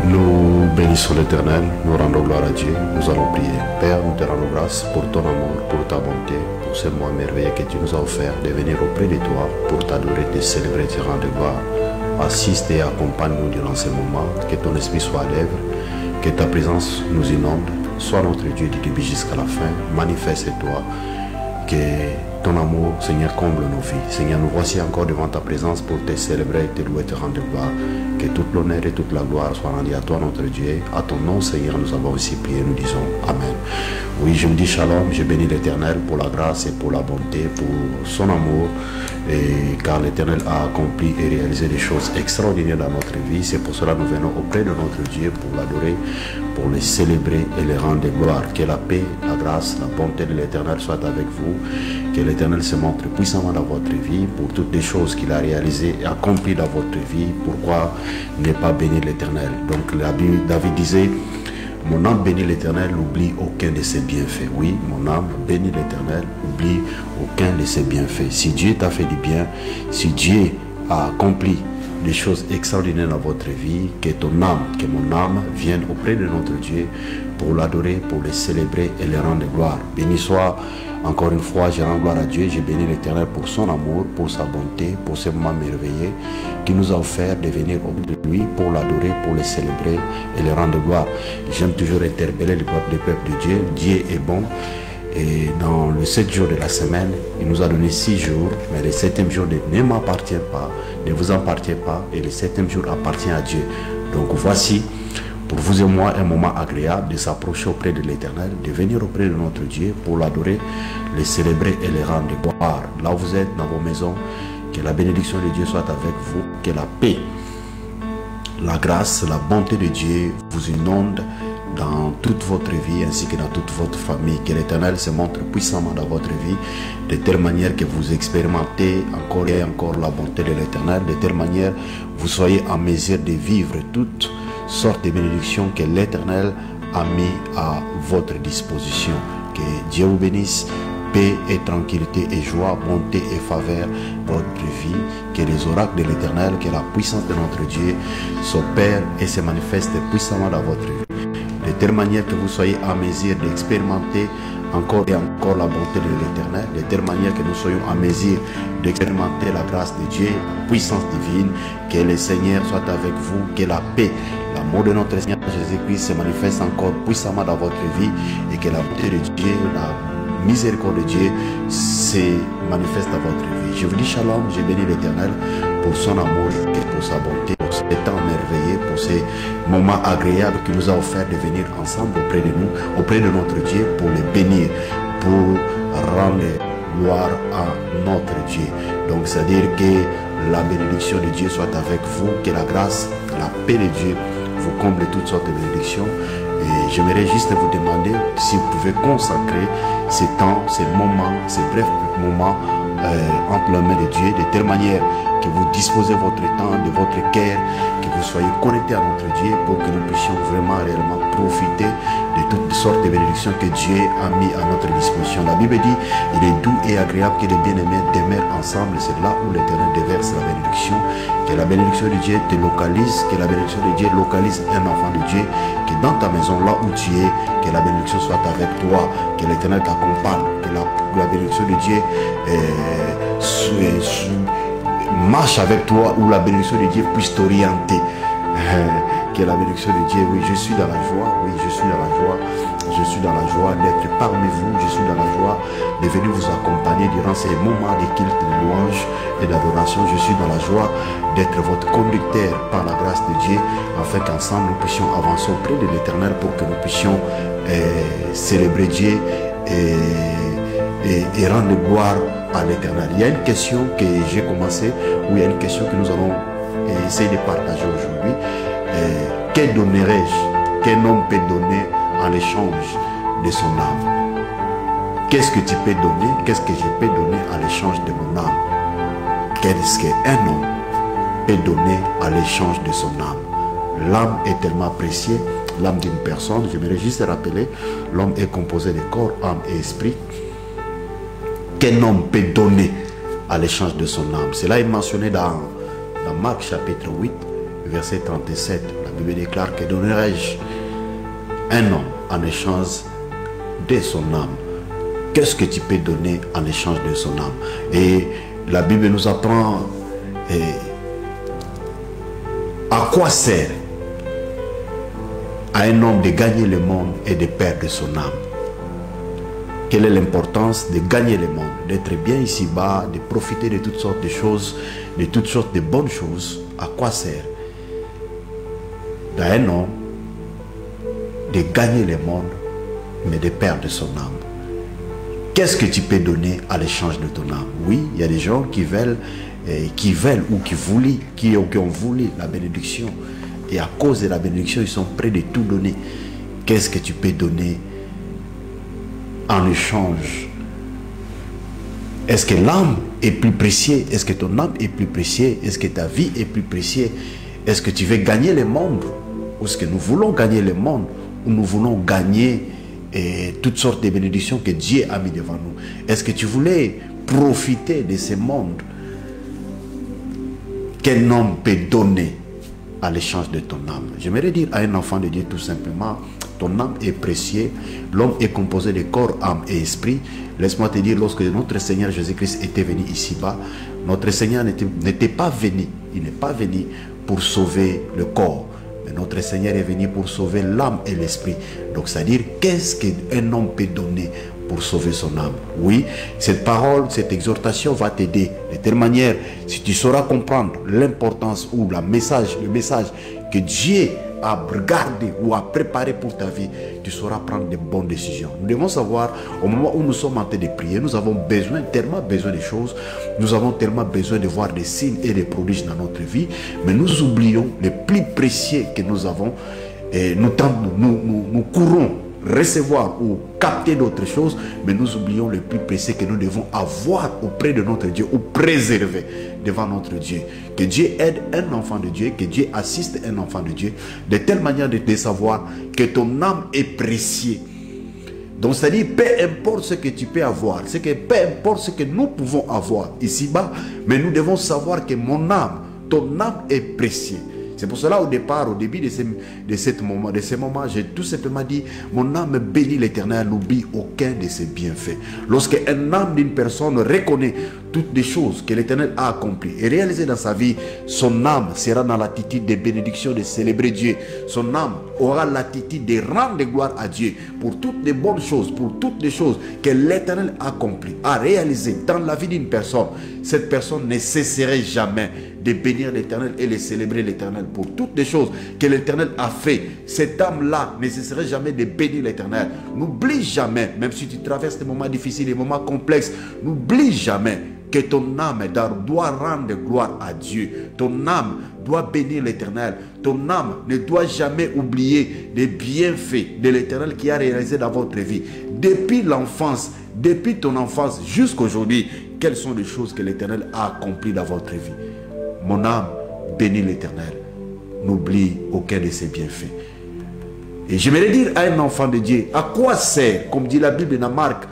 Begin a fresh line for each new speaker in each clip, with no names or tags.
Nous bénissons l'Éternel, nous rendons gloire à Dieu, nous allons prier. Père, nous te rendons grâce pour ton amour, pour ta bonté, pour ce mois merveilleux que tu nous as offert de venir auprès de toi pour t'adorer, te célébrer, te rendre gloire. Assiste et accompagne-nous durant ce moment, que ton esprit soit à l'œuvre, que ta présence nous inonde, sois notre Dieu du début jusqu'à la fin, manifeste-toi, que ton amour, Seigneur, comble nos vies. Seigneur, nous voici encore devant ta présence pour te célébrer, te louer, te rendre gloire. Que toute l'honneur et toute la gloire soient rendues à toi, notre Dieu. À ton nom, Seigneur, nous avons aussi prié, nous disons Amen. Oui, je me dis shalom, je bénis l'Éternel pour la grâce et pour la bonté, pour son amour, et car l'Éternel a accompli et réalisé des choses extraordinaires dans notre vie. C'est pour cela que nous venons auprès de notre Dieu pour l'adorer, pour le célébrer et le rendre gloire. Que la paix, la grâce, la bonté de l'Éternel soit avec vous. Que l'Éternel se montre puissamment dans votre vie pour toutes les choses qu'il a réalisées et accomplies dans votre vie. Pourquoi ne pas bénir l'Éternel? Donc David disait, mon âme bénit l'Éternel, n'oublie aucun de ses bienfaits. Oui, mon âme bénit l'Éternel, n'oublie aucun de ses bienfaits. Si Dieu t'a fait du bien, si Dieu a accompli des choses extraordinaires dans votre vie, que ton âme, que mon âme vienne auprès de notre Dieu pour l'adorer, pour le célébrer et le rendre gloire. Béni soit encore une fois, je rends gloire à Dieu, je bénis l'Éternel pour son amour, pour sa bonté, pour ce moment merveilleux qui nous a offert de venir auprès de lui pour l'adorer, pour le célébrer et le rendre gloire. J'aime toujours interpeller le peuple de Dieu. Dieu est bon. Et dans le 7 jours de la semaine, il nous a donné 6 jours, mais le 7e jour ne m'appartient pas, ne vous appartient pas, et le 7e jour appartient à Dieu. Donc voici, pour vous et moi, un moment agréable de s'approcher auprès de l'Éternel, de venir auprès de notre Dieu pour l'adorer, le célébrer et le rendre gloire. Là où vous êtes, dans vos maisons, que la bénédiction de Dieu soit avec vous, que la paix, la grâce, la bonté de Dieu vous inonde dans toute votre vie ainsi que dans toute votre famille. Que l'Éternel se montre puissamment dans votre vie de telle manière que vous expérimentez encore et encore la bonté de l'Éternel, de telle manière vous soyez en mesure de vivre toutes sortes de bénédictions que l'Éternel a mis à votre disposition. Que Dieu vous bénisse, paix et tranquillité et joie, bonté et faveur dans votre vie. Que les oracles de l'Éternel, que la puissance de notre Dieu s'opère et se manifeste puissamment dans votre vie. De telle manière que vous soyez en mesure d'expérimenter encore et encore la bonté de l'Éternel, de telle manière que nous soyons en mesure d'expérimenter la grâce de Dieu, puissance divine, que le Seigneur soit avec vous, que la paix, l'amour de notre Seigneur Jésus-Christ se manifeste encore puissamment dans votre vie et que la bonté de Dieu, la miséricorde de Dieu se manifeste dans votre vie. Je vous dis shalom, je bénis l'Éternel pour son amour et pour sa bonté, pour ce temps merveilleux, pour ces moments agréables qu'il nous a offert de venir ensemble auprès de nous, auprès de notre Dieu, pour le bénir, pour rendre gloire à notre Dieu. Donc c'est-à-dire que la bénédiction de Dieu soit avec vous, que la grâce, la paix de Dieu vous comble toutes sortes de bénédictions. Et j'aimerais juste vous demander si vous pouvez consacrer ces temps, ces moments, ces brefs moments entre les mains de Dieu, de telle manière que vous disposez votre temps, de votre cœur, que vous soyez connectés à notre Dieu pour que nous puissions vraiment réellement profiter de toutes sortes de bénédictions que Dieu a mis à notre disposition. La Bible dit, il est doux et agréable que les bien-aimés demeurent ensemble. C'est là où l'Éternel déverse la bénédiction. Que la bénédiction de Dieu te localise, que la bénédiction de Dieu localise un enfant de Dieu, que dans ta maison, là où tu es, que la bénédiction soit avec toi, que l'Éternel t'accompagne, que la bénédiction de Dieu marche avec toi, où la bénédiction de Dieu puisse t'orienter. Que la bénédiction de Dieu, oui, je suis dans la joie, oui, je suis dans la joie, je suis dans la joie d'être parmi vous, je suis dans la joie de venir vous accompagner durant ces moments de culte, de louange et d'adoration. Je suis dans la joie d'être votre conducteur par la grâce de Dieu, afin qu'ensemble nous puissions avancer auprès de l'Éternel pour que nous puissions célébrer Dieu et rendre gloire à l'Éternel. Il y a une question que j'ai commencé, ou il y a une question que nous allons essayer de partager aujourd'hui. Que donnerais-je, qu'un homme peut donner en échange de son âme? Qu'est-ce que tu peux donner? Qu'est-ce que je peux donner en échange de mon âme? Qu'est-ce qu'un homme peut donner en échange de son âme? L'âme est tellement précieuse, l'âme d'une personne. J'aimerais juste rappeler, l'homme est composé de corps, âme et esprit. Qu'un homme peut donner à l'échange de son âme. Cela est mentionné dans Marc chapitre 8, verset 37. La Bible déclare que donnerai-je un homme en échange de son âme. Qu'est-ce que tu peux donner en échange de son âme? Et la Bible nous apprend à quoi sert à un homme de gagner le monde et de perdre son âme. Quelle est l'importance de gagner le monde, d'être bien ici-bas, de profiter de toutes sortes de choses, de toutes sortes de bonnes choses? À quoi sert à un homme de gagner le monde, mais de perdre son âme? Qu'est-ce que tu peux donner à l'échange de ton âme? Oui, il y a des gens qui veulent ou qui ont voulu la bénédiction. Et à cause de la bénédiction, ils sont prêts de tout donner. Qu'est-ce que tu peux donner en échange? Est-ce que l'âme est plus précieuse? Est-ce que ton âme est plus précieuse? Est-ce que ta vie est plus précieuse? Est-ce que tu veux gagner le monde? Ou est-ce que nous voulons gagner le monde? Ou nous voulons gagner toutes sortes de bénédictions que Dieu a mis devant nous? Est-ce que tu voulais profiter de ce monde qu'un homme peut donner à l'échange de ton âme? J'aimerais dire à un enfant de Dieu tout simplement, ton âme est précieuse. L'homme est composé de corps, âme et esprit. Laisse-moi te dire, lorsque notre Seigneur Jésus-Christ était venu ici-bas, notre Seigneur n'était pas venu, il n'est pas venu pour sauver le corps, mais notre Seigneur est venu pour sauver l'âme et l'esprit. Donc c'est-à-dire, qu'est-ce qu'un homme peut donner pour sauver son âme? Oui, cette parole, cette exhortation va t'aider de telle manière, si tu sauras comprendre l'importance ou le message que Dieu a regardé ou a préparé pour ta vie, tu sauras prendre de bonnes décisions. Nous devons savoir, au moment où nous sommes en train de prier, nous avons tellement besoin de choses, nous avons tellement besoin de voir des signes et des prodiges dans notre vie, mais nous oublions les plus précieux que nous avons, et nous courons recevoir ou capter d'autres choses, mais nous oublions le plus précieux que nous devons avoir auprès de notre Dieu ou préserver devant notre Dieu. Que Dieu aide un enfant de Dieu, que Dieu assiste un enfant de Dieu, de telle manière de savoir que ton âme est précieuse. Donc c'est-à-dire, peu importe ce que tu peux avoir, peu importe ce que nous pouvons avoir ici-bas, mais nous devons savoir que ton âme est précieuse. C'est pour cela, au début de ce moment, j'ai tout simplement dit, mon âme bénit l'Éternel, n'oublie aucun de ses bienfaits. Lorsque un âme d'une personne reconnaît toutes les choses que l'Éternel a accomplies et réalisées dans sa vie, son âme sera dans l'attitude de bénédiction, de célébrer Dieu. Son âme aura l'attitude de rendre gloire à Dieu pour toutes les bonnes choses, pour toutes les choses que l'Éternel a accomplies, a réalisées dans la vie d'une personne. Cette personne ne cesserait jamais de bénir l'Éternel et de célébrer l'Éternel pour toutes les choses que l'Éternel a fait. Cette âme-là ne cesserait jamais de bénir l'Éternel. N'oublie jamais, même si tu traverses des moments difficiles, des moments complexes, n'oublie jamais que ton âme doit rendre gloire à Dieu. Ton âme doit bénir l'Éternel. Ton âme ne doit jamais oublier les bienfaits de l'Éternel qui a réalisé dans votre vie. Depuis l'enfance, depuis ton enfance jusqu'à aujourd'hui, quelles sont les choses que l'Éternel a accomplies dans votre vie? Mon âme bénit l'Éternel. N'oublie aucun de ses bienfaits. Et j'aimerais dire à un enfant de Dieu, à quoi sert, comme dit la Bible dans Marc,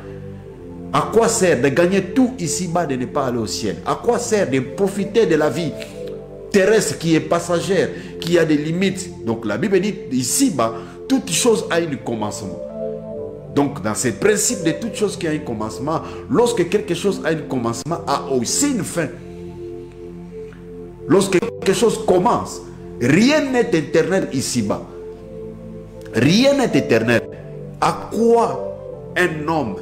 à quoi sert de gagner tout ici-bas, de ne pas aller au ciel? À quoi sert de profiter de la vie terrestre qui est passagère, qui a des limites? Donc la Bible dit, ici-bas, toute chose a un commencement. Donc dans ce principe de toute chose qui a un commencement, lorsque quelque chose a un commencement, a aussi une fin. Lorsque quelque chose commence, rien n'est éternel ici-bas. Rien n'est éternel. À quoi un homme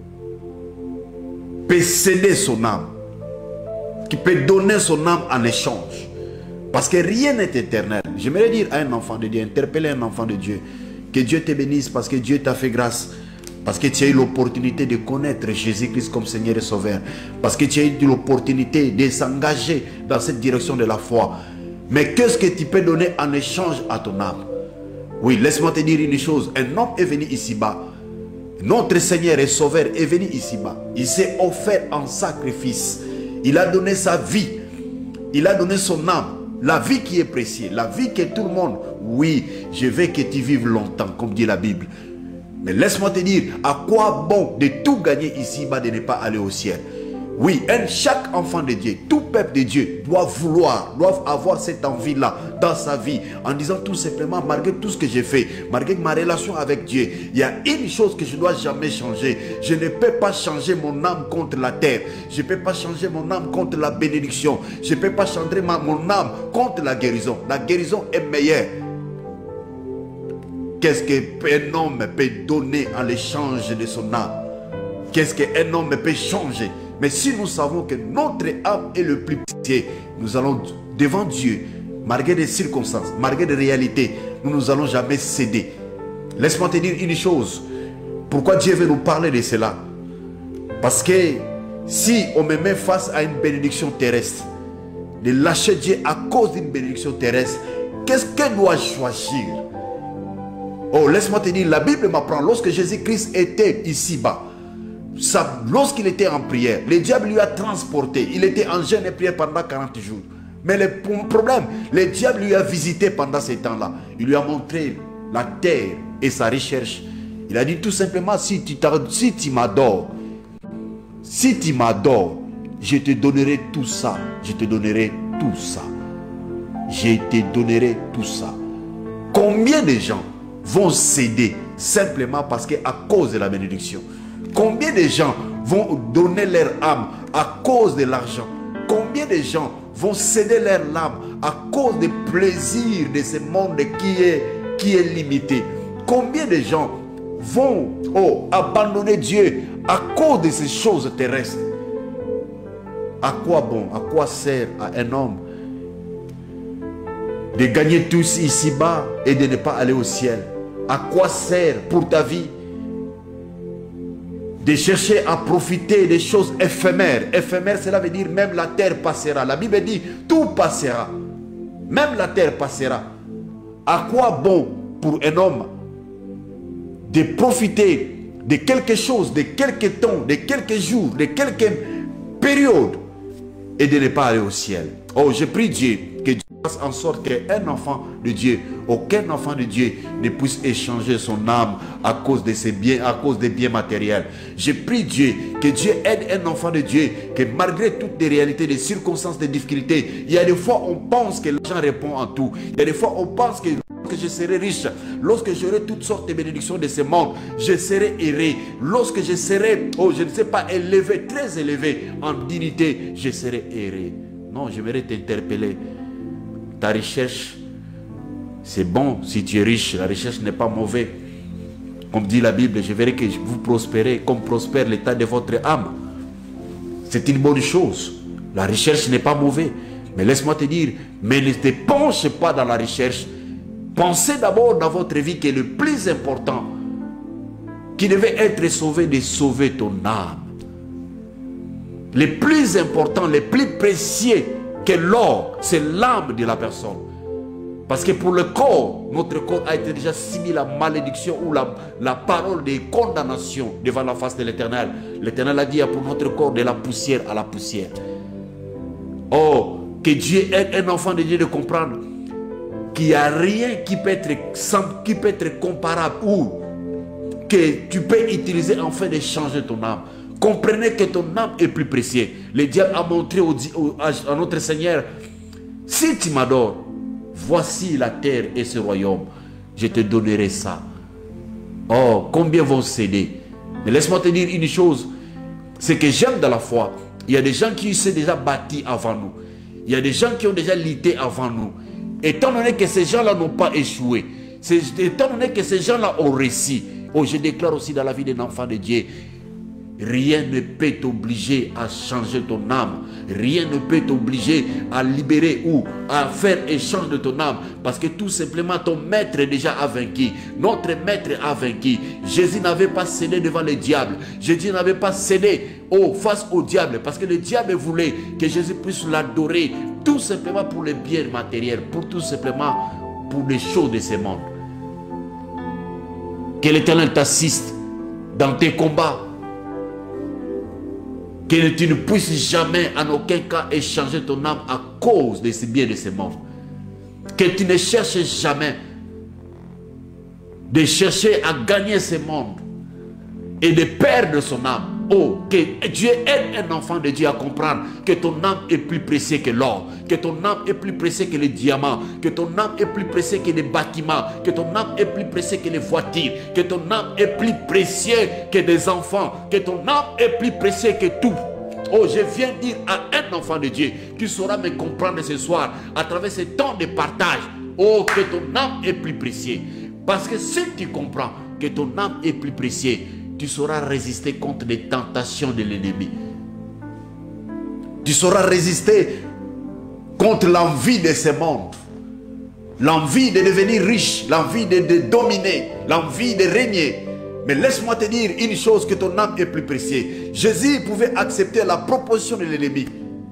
peut céder son âme, qui peut donner son âme en échange? Parce que rien n'est éternel. J'aimerais dire à un enfant de Dieu, interpeller un enfant de Dieu, que Dieu te bénisse parce que Dieu t'a fait grâce. Parce que tu as eu l'opportunité de connaître Jésus-Christ comme Seigneur et Sauveur. Parce que tu as eu l'opportunité de s'engager dans cette direction de la foi. Mais qu'est-ce que tu peux donner en échange à ton âme? Oui, laisse-moi te dire une chose. Un homme est venu ici-bas. Notre Seigneur et Sauveur est venu ici-bas. Il s'est offert en sacrifice. Il a donné sa vie. Il a donné son âme. La vie qui est précieuse. La vie que tout le monde... Oui, je veux que tu vives longtemps, comme dit la Bible. Mais laisse-moi te dire, à quoi bon de tout gagner ici-bas, de ne pas aller au ciel? Oui, chaque enfant de Dieu, tout peuple de Dieu doit avoir cette envie-là dans sa vie, en disant tout simplement, malgré tout ce que j'ai fait, malgré ma relation avec Dieu, il y a une chose que je ne dois jamais changer. Je ne peux pas changer mon âme contre la terre. Je ne peux pas changer mon âme contre la bénédiction. Je ne peux pas changer mon âme contre la guérison. La guérison est meilleure. Qu'est-ce qu'un homme peut donner en échange de son âme? Qu'est-ce qu'un homme peut changer? Mais si nous savons que notre âme est le plus petit, nous allons devant Dieu, malgré des circonstances, malgré des réalités, nous n'allons jamais céder. Laisse-moi te dire une chose. Pourquoi Dieu veut nous parler de cela? Parce que si on me met face à une bénédiction terrestre, de lâcher Dieu à cause d'une bénédiction terrestre, qu'est-ce que dois-je choisir? Oh, laisse-moi te dire, la Bible m'apprend, lorsque Jésus-Christ était ici-bas, lorsqu'il était en prière, le diable lui a transporté. Il était en jeûne et prière pendant 40 jours. Mais le problème, le diable lui a visité pendant ces temps-là. Il lui a montré la terre et sa recherche. Il a dit tout simplement, si tu m'adores, je te donnerai tout ça. Je te donnerai tout ça. Je te donnerai tout ça. Combien de gens vont céder simplement parce qu'à cause de la bénédiction? Combien de gens vont donner leur âme à cause de l'argent? Combien de gens vont céder leur âme à cause des plaisirs de ce monde qui est limité? Combien de gens vont abandonner Dieu à cause de ces choses terrestres? À quoi bon, à quoi sert à un homme de gagner tous ici-bas et de ne pas aller au ciel? À quoi sert pour ta vie de chercher à profiter des choses éphémères? Éphémère, cela veut dire même la terre passera. La Bible dit tout passera. Même la terre passera. À quoi bon pour un homme de profiter de quelque chose, de quelques temps, de quelques jours, de quelques périodes et de ne pas aller au ciel? Oh, je prie Dieu que Dieu fasse en sorte qu'un enfant de Dieu, aucun enfant de Dieu ne puisse échanger son âme à cause de ses biens, à cause des biens matériels. Je prie Dieu que Dieu aide un enfant de Dieu, que malgré toutes les réalités, les circonstances, les difficultés, il y a des fois on pense que l'argent répond en tout. Il y a des fois on pense que lorsque je serai riche, lorsque j'aurai toutes sortes de bénédictions de ce monde, je serai erré. Lorsque je serai, je ne sais pas, élevé, très élevé en dignité, je serai erré. Non, j'aimerais t'interpeller. Ta recherche, c'est bon si tu es riche. La recherche n'est pas mauvaise. Comme dit la Bible, je verrai que vous prospérez comme prospère l'état de votre âme. C'est une bonne chose. La recherche n'est pas mauvaise. Mais laisse-moi te dire, mais ne te penche pas dans la recherche. Pensez d'abord dans votre vie que le plus important, qui devait être sauvé, de sauver ton âme. Le plus important, le plus précieux que l'or, c'est l'âme de la personne. Parce que pour le corps, notre corps a été déjà soumis à la malédiction ou la parole de condamnation devant la face de l'Éternel. L'Éternel a dit pour notre corps de la poussière à la poussière. Oh, que Dieu aide un enfant de Dieu de comprendre qu'il n'y a rien qui peut être comparable ou que tu peux utiliser afin de changer ton âme. Comprenez que ton âme est plus précieuse. Le diable a montré à notre Seigneur, si tu m'adores, voici la terre et ce royaume, je te donnerai ça. Oh, combien vont céder? Mais laisse-moi te dire une chose, c'est que j'aime dans la foi. Il y a des gens qui s'est déjà bâtis avant nous. Il y a des gens qui ont déjà lutté avant nous. Étant donné que ces gens-là n'ont pas échoué, étant donné que ces gens-là ont réussi, oh, je déclare aussi dans la vie d'un enfant de Dieu, rien ne peut t'obliger à changer ton âme. Rien ne peut t'obliger à libérer ou à faire échange de ton âme. Parce que tout simplement ton maître déjà a vaincu. Notre maître a vaincu. Jésus n'avait pas cédé devant le diable. Jésus n'avait pas cédé face au diable. Parce que le diable voulait que Jésus puisse l'adorer. Tout simplement pour les biens matériels. Pour tout simplement pour les choses de ce monde. Que l'Éternel t'assiste dans tes combats. Que tu ne puisses jamais en aucun cas échanger ton âme à cause de ces biens de ce monde. Que tu ne cherches jamais de chercher à gagner ce monde et de perdre son âme. Oh, que Dieu aide un enfant de Dieu à comprendre que ton âme est plus précieuse que l'or, que ton âme est plus précieuse que les diamants, que ton âme est plus précieuse que les bâtiments, que ton âme est plus précieuse que les voitures, que ton âme est plus précieuse que des enfants, que ton âme est plus précieuse que tout. Oh, je viens dire à un enfant de Dieu qui saura me comprendre ce soir à travers ce temps de partage. Oh, que ton âme est plus précieuse. Parce que si tu comprends que ton âme est plus précieuse, tu sauras résister contre les tentations de l'ennemi. Tu sauras résister contre l'envie de ce monde. L'envie de devenir riche, l'envie de dominer, l'envie de régner. Mais laisse-moi te dire une chose, que ton âme est plus précieuse. Jésus pouvait accepter la proposition de l'ennemi.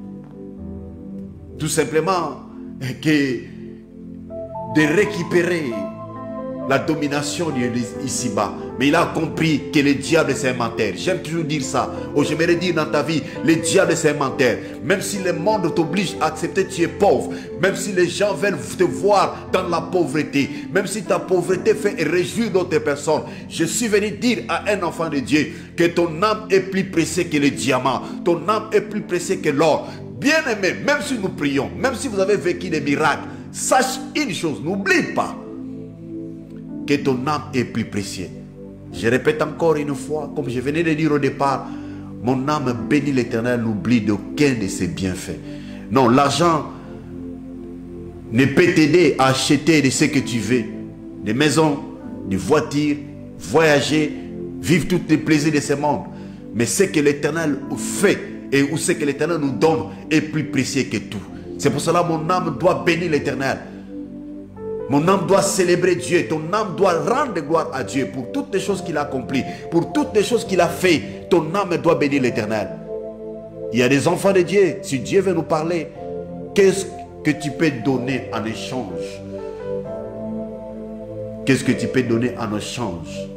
Tout simplement que de récupérer la domination ici-bas. Mais il a compris que le diable c'est un menteur. J'aime toujours dire ça. Oh, j'aimerais dire dans ta vie, le diable c'est un menteur. Même si le monde t'oblige à accepter que tu es pauvre, même si les gens veulent te voir dans la pauvreté, même si ta pauvreté fait réjouir d'autres personnes, je suis venu dire à un enfant de Dieu que ton âme est plus précieuse que le diamant, ton âme est plus précieuse que l'or. Bien aimé, même si nous prions, même si vous avez vécu des miracles, sache une chose, n'oublie pas que ton âme est plus précieuse. Je répète encore une fois, comme je venais de dire au départ, mon âme bénit l'Éternel, n'oublie d'aucun de ses bienfaits. Non, l'argent ne peut t'aider à acheter de ce que tu veux. Des maisons, des voitures, voyager, vivre tous les plaisirs de ce monde. Mais ce que l'Éternel fait et où ce que l'Éternel nous donne est plus précieux que tout. C'est pour cela que mon âme doit bénir l'Éternel. Mon âme doit célébrer Dieu. Ton âme doit rendre gloire à Dieu pour toutes les choses qu'il a accomplies, pour toutes les choses qu'il a fait. Ton âme doit bénir l'Éternel. Il y a des enfants de Dieu. Si Dieu veut nous parler, qu'est-ce que tu peux donner en échange? Qu'est-ce que tu peux donner en échange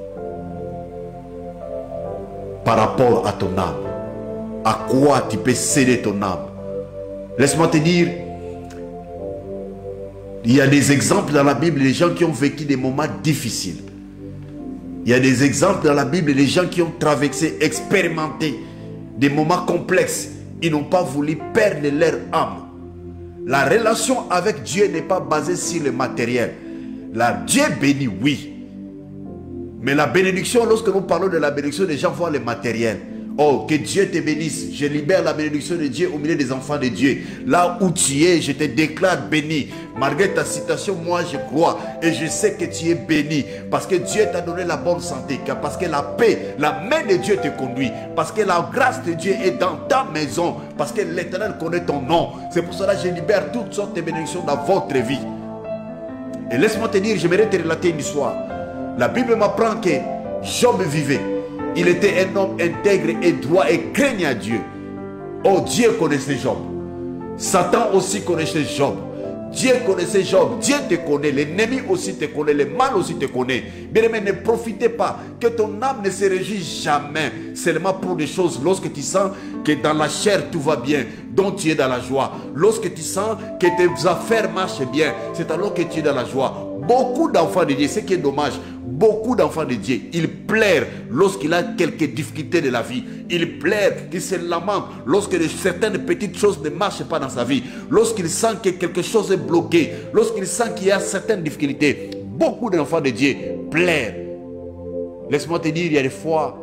par rapport à ton âme? À quoi tu peux céder ton âme? Laisse-moi te dire, il y a des exemples dans la Bible des gens qui ont vécu des moments difficiles. Il y a des exemples dans la Bible des gens qui ont traversé, expérimenté des moments complexes. Ils n'ont pas voulu perdre leur âme. La relation avec Dieu n'est pas basée sur le matériel. Dieu bénit, oui. Mais la bénédiction, lorsque nous parlons de la bénédiction, les gens voient le matériel. Oh, que Dieu te bénisse. Je libère la bénédiction de Dieu au milieu des enfants de Dieu. Là où tu es, je te déclare béni. Malgré ta citation, moi je crois et je sais que tu es béni. Parce que Dieu t'a donné la bonne santé. Parce que la paix, la main de Dieu te conduit. Parce que la grâce de Dieu est dans ta maison. Parce que l'Éternel connaît ton nom. C'est pour cela que je libère toutes sortes de bénédictions dans votre vie. Et laisse-moi te dire, j'aimerais te relater une histoire. La Bible m'apprend que Job vivait. Il était un homme intègre et droit et craignait à Dieu. Oh, Dieu connaissait Job. Satan aussi connaissait Job. Dieu connaissait Job. Dieu te connaît. L'ennemi aussi te connaît. Le mal aussi te connaît. Bien aimé, ne profitez pas. Que ton âme ne se réjouisse jamais. Seulement pour des choses. Lorsque tu sens que dans la chair tout va bien, donc tu es dans la joie. Lorsque tu sens que tes affaires marchent bien, c'est alors que tu es dans la joie. Beaucoup d'enfants de Dieu, ce qui est dommage, beaucoup d'enfants de Dieu, ils pleurent lorsqu'il a quelques difficultés de la vie. Ils pleurent, ils se lamentent lorsque certaines petites choses ne marchent pas dans sa vie. Lorsqu'il sent que quelque chose est bloqué, lorsqu'il sent qu'il y a certaines difficultés. Beaucoup d'enfants de Dieu pleurent. Laisse-moi te dire, il y a des fois,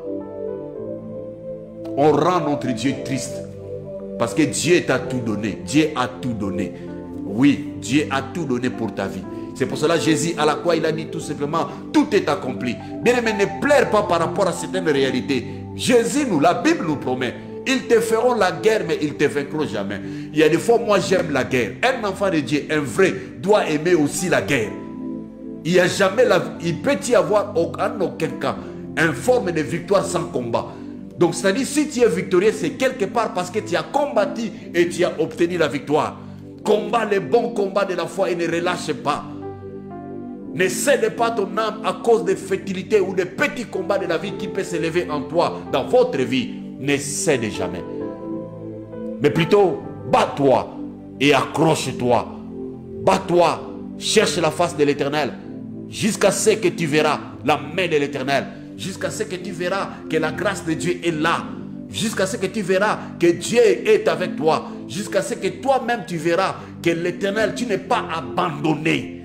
on rend notre Dieu triste. Parce que Dieu t'a tout donné. Dieu a tout donné. Oui, Dieu a tout donné pour ta vie. C'est pour cela que Jésus, à la croix, il a dit tout simplement, tout est accompli. Bien aimé, ne pleure pas par rapport à certaines réalités. Jésus nous, la Bible nous promet, ils te feront la guerre, mais ils ne te vaincront jamais. Il y a des fois, moi j'aime la guerre. Un enfant de Dieu, un vrai, doit aimer aussi la guerre. Il n'y a jamais, il peut y avoir en aucun cas une forme de victoire sans combat. Donc c'est-à-dire, si tu es victorieux, c'est quelque part parce que tu as combattu et tu as obtenu la victoire. Combat les bons combats de la foi et ne relâche pas. Ne cède pas ton âme à cause des fétilités ou des petits combats de la vie qui peuvent s'élever en toi, dans votre vie. Ne cède jamais. Mais plutôt, bats-toi et accroche-toi. Bats-toi, cherche la face de l'Éternel. Jusqu'à ce que tu verras la main de l'Éternel. Jusqu'à ce que tu verras que la grâce de Dieu est là.
Jusqu'à ce que tu verras que Dieu est avec toi. Jusqu'à ce que toi-même tu verras que l'Éternel, tu n'es pas abandonné.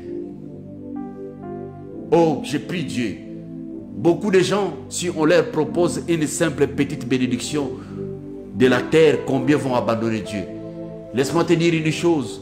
Oh, j'ai prie Dieu. Beaucoup de gens, si on leur propose une simple petite bénédiction de la terre, combien vont abandonner Dieu? Laisse-moi te dire une chose.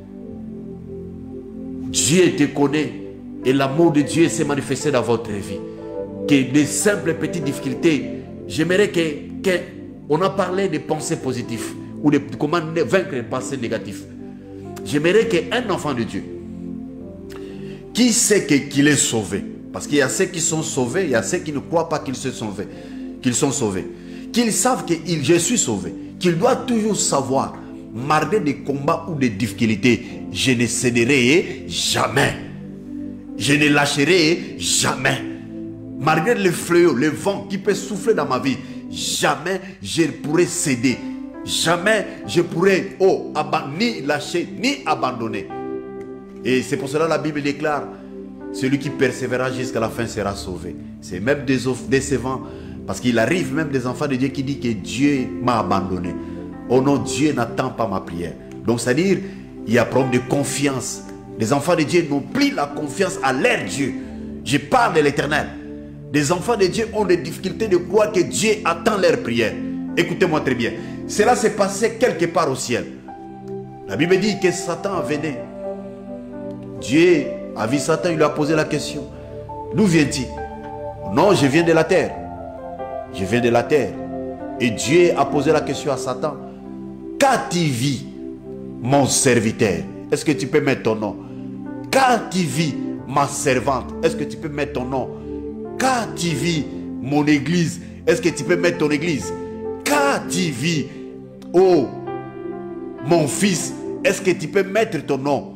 Dieu te connaît et l'amour de Dieu s'est manifesté dans votre vie. Que des simples petites difficultés, j'aimerais qu'on a parlé de pensées positives ou de comment vaincre les pensées négatives. J'aimerais qu'un enfant de Dieu qui sait qu'il est sauvé, parce qu'il y a ceux qui sont sauvés, il y a ceux qui ne croient pas qu'ils sont sauvés, qu'ils savent que je suis sauvé, qu'il doit toujours savoir, malgré des combats ou des difficultés, je ne céderai jamais. Je ne lâcherai jamais. Malgré le fléau, le vent qui peut souffler dans ma vie, jamais je pourrai céder. Jamais je pourrai ni lâcher, ni abandonner. Et c'est pour cela que la Bible déclare, celui qui persévérera jusqu'à la fin sera sauvé. C'est même décevant, parce qu'il arrive même des enfants de Dieu qui disent que Dieu m'a abandonné. Oh non, Dieu n'attend pas ma prière. Donc c'est-à-dire, il y a un problème de confiance. Les enfants de Dieu n'ont plus la confiance à leur Dieu. Je parle de l'Éternel. Les enfants de Dieu ont des difficultés de croire que Dieu attend leur prière. Écoutez-moi très bien. Cela s'est passé quelque part au ciel. La Bible dit que Satan venait. Dieu a vu Satan, il lui a posé la question. D'où viens-tu? Non, je viens de la terre. Je viens de la terre. Et Dieu a posé la question à Satan. Qu'as-tu vu, mon serviteur? Est-ce que tu peux mettre ton nom? Qu'as-tu vu, ma servante? Est-ce que tu peux mettre ton nom? Qu'as-tu vu, mon église? Est-ce que tu peux mettre ton église? Qu'as-tu vu, oh, mon fils? Est-ce que tu peux mettre ton nom?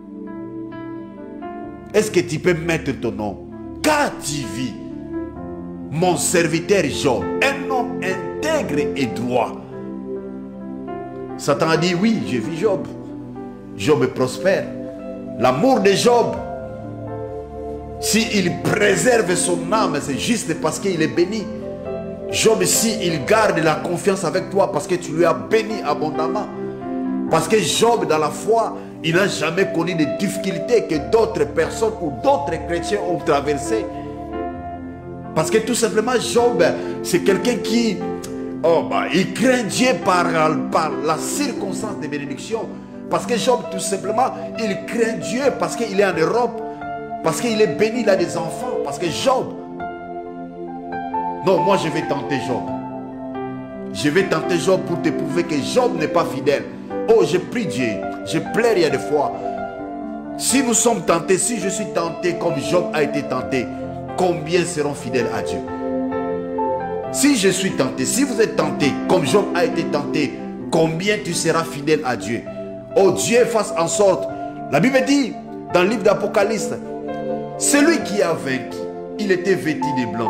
Est-ce que tu peux mettre ton nom? Qu'as-tu vu, mon serviteur Job? Un homme intègre et droit. Satan a dit oui, j'ai vu Job. Job est prospère. L'amour de Job, s'il préserve son âme, c'est juste parce qu'il est béni. Job, s'il garde la confiance avec toi parce que tu lui as béni abondamment. Parce que Job, dans la foi, il n'a jamais connu de difficultés que d'autres personnes ou d'autres chrétiens ont traversées. Parce que tout simplement, Job, c'est quelqu'un qui il craint Dieu par la circonstance de bénédiction. Parce que Job, tout simplement, il craint Dieu parce qu'il est en Europe. Parce qu'il est béni, il a des enfants. Parce que Job... Non, moi je vais tenter Job. Je vais tenter Job pour te prouver que Job n'est pas fidèle. Oh, je prie Dieu. Je pleure il y a des fois. Si nous sommes tentés, si je suis tenté comme Job a été tenté, combien seront fidèles à Dieu? Si je suis tenté, si vous êtes tenté comme Job a été tenté, combien tu seras fidèle à Dieu? Oh, Dieu fasse en sorte. La Bible dit dans le livre d'Apocalypse, celui qui a vaincu, il était vêtu de blanc.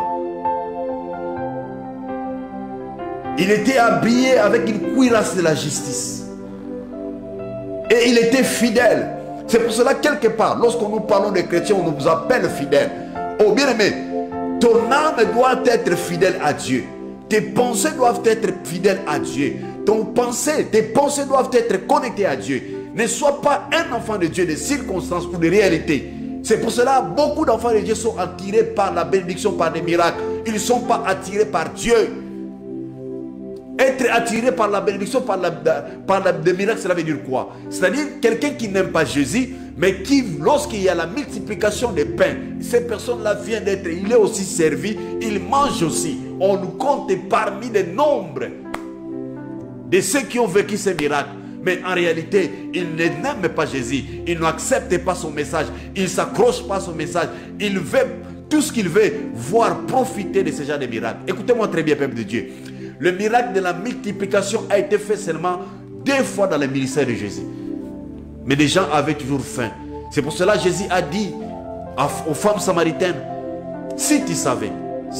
Il était habillé avec une cuirasse de la justice. Et il était fidèle. C'est pour cela, quelque part, lorsqu'on nous parlons des chrétiens, on nous appelle fidèles. Oh, bien aimé, ton âme doit être fidèle à Dieu. Tes pensées doivent être fidèles à Dieu. Tes pensées doivent être connectées à Dieu. Ne sois pas un enfant de Dieu de circonstances ou de réalité. C'est pour cela que beaucoup d'enfants de Dieu sont attirés par la bénédiction, par des miracles. Ils ne sont pas attirés par Dieu. Être attiré par la bénédiction, par des miracles, cela veut dire quoi? C'est-à-dire quelqu'un qui n'aime pas Jésus, mais qui, lorsqu'il y a la multiplication des pains, cette personne-là vient d'être, il est aussi servi, il mange aussi. On nous compte parmi les nombres de ceux qui ont vécu ces miracles. Mais en réalité, ils n'aiment pas Jésus, ils n'acceptent pas son message, ils ne s'accrochent pas à son message, ils veulent tout ce qu'ils veulent, voir profiter de ce genre de miracles. Écoutez-moi très bien, peuple de Dieu. Le miracle de la multiplication a été fait seulement 2 fois dans le ministère de Jésus. Mais les gens avaient toujours faim. C'est pour cela que Jésus a dit aux femmes samaritaines, si tu savais,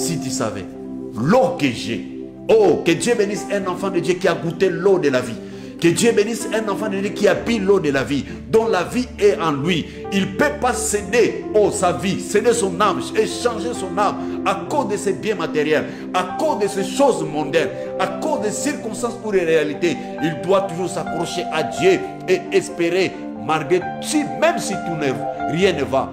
l'eau que j'ai, oh, que Dieu bénisse un enfant de Dieu qui a goûté l'eau de la vie, Que Dieu bénisse un enfant de Dieu qui a pris l'eau de la vie, dont la vie est en lui. Il ne peut pas céder sa vie, céder son âme et changer son âme à cause de ses biens matériels, à cause de ces choses mondaines, à cause des circonstances ou des réalités. Il doit toujours s'accrocher à Dieu et espérer, malgré même si rien ne va.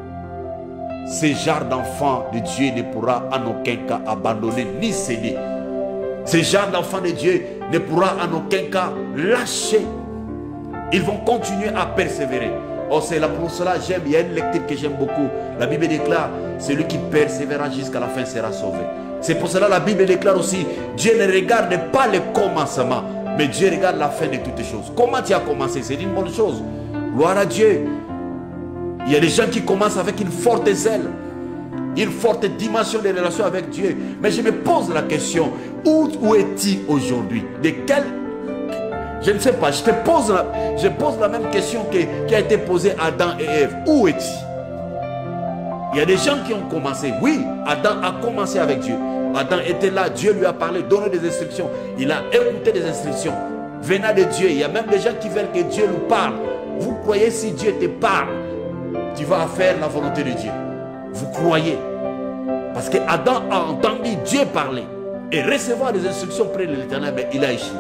Ce genre d'enfant de Dieu ne pourra en aucun cas abandonner ni céder. Ce genre d'enfant de Dieu ne pourra en aucun cas lâcher. Ils vont continuer à persévérer. Oh, c'est là pour cela j'aime, il y a une lecture que j'aime beaucoup. La Bible déclare, celui qui persévérera jusqu'à la fin sera sauvé. C'est pour cela la Bible déclare aussi, Dieu ne regarde pas le commencement, mais Dieu regarde la fin de toutes choses. Comment tu as commencé? C'est une bonne chose. Gloire à Dieu. Il y a des gens qui commencent avec une forte zèle, une forte dimension de relation avec Dieu. Mais je me pose la question, où est-il aujourd'hui? De quel... Je ne sais pas, je pose la même question qui a été posée à Adam et Ève. Où est-il? Il y a des gens qui ont commencé. Oui, Adam a commencé avec Dieu. Adam était là, Dieu lui a parlé, donné des instructions. Il a écouté des instructions venant de Dieu. Il y a même des gens qui veulent que Dieu nous parle. Vous croyez, si Dieu te parle, tu vas faire la volonté de Dieu? Vous croyez? Parce que Adam a entendu Dieu parler et recevoir des instructions près de l'Éternel, mais il a échoué.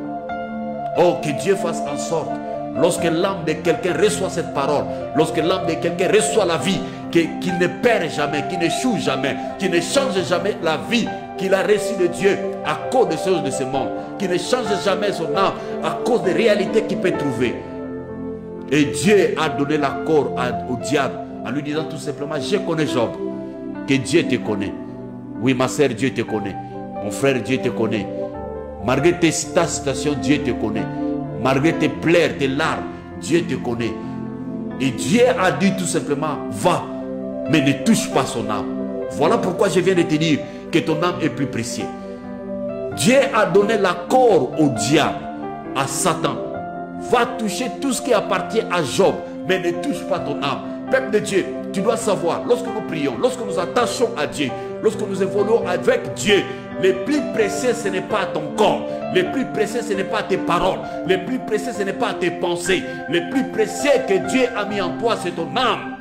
Oh, que Dieu fasse en sorte, lorsque l'âme de quelqu'un reçoit cette parole, lorsque l'âme de quelqu'un reçoit la vie, qu'il ne perd jamais, qu'il n'échoue jamais, qu'il ne change jamais la vie qu'il a reçue de Dieu à cause des choses de ce monde, qu'il ne change jamais son âme à cause des réalités qu'il peut trouver. Et Dieu a donné l'accord au diable en lui disant tout simplement, je connais Job, que Dieu te connaît. Oui, ma sœur, Dieu te connaît. Mon frère, Dieu te connaît. Malgré ta situation, Dieu te connaît. Malgré tes pleurs, tes larmes, Dieu te connaît. Et Dieu a dit tout simplement, va, mais ne touche pas son âme. Voilà pourquoi je viens de te dire que ton âme est plus précieuse. Dieu a donné l'accord au diable, à Satan. Va toucher tout ce qui appartient à Job, mais ne touche pas ton âme. Peuple de Dieu, tu dois savoir, lorsque nous prions, lorsque nous attachons à Dieu, lorsque nous évoluons avec Dieu, le plus précieux ce n'est pas ton corps, le plus précieux ce n'est pas tes paroles, le plus précieux ce n'est pas tes pensées, le plus précieux que Dieu a mis en toi c'est ton âme.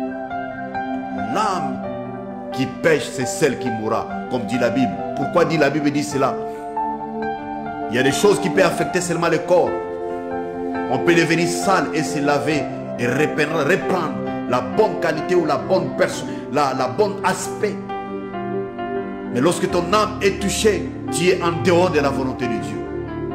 L'âme qui pêche c'est celle qui mourra, comme dit la Bible. Pourquoi dit la Bible dit cela? Il y a des choses qui peuvent affecter seulement le corps. On peut devenir sale et se laver et reprendre la bonne qualité ou la bonne personne, la bonne aspect. Mais lorsque ton âme est touchée, tu es en dehors de la volonté de Dieu.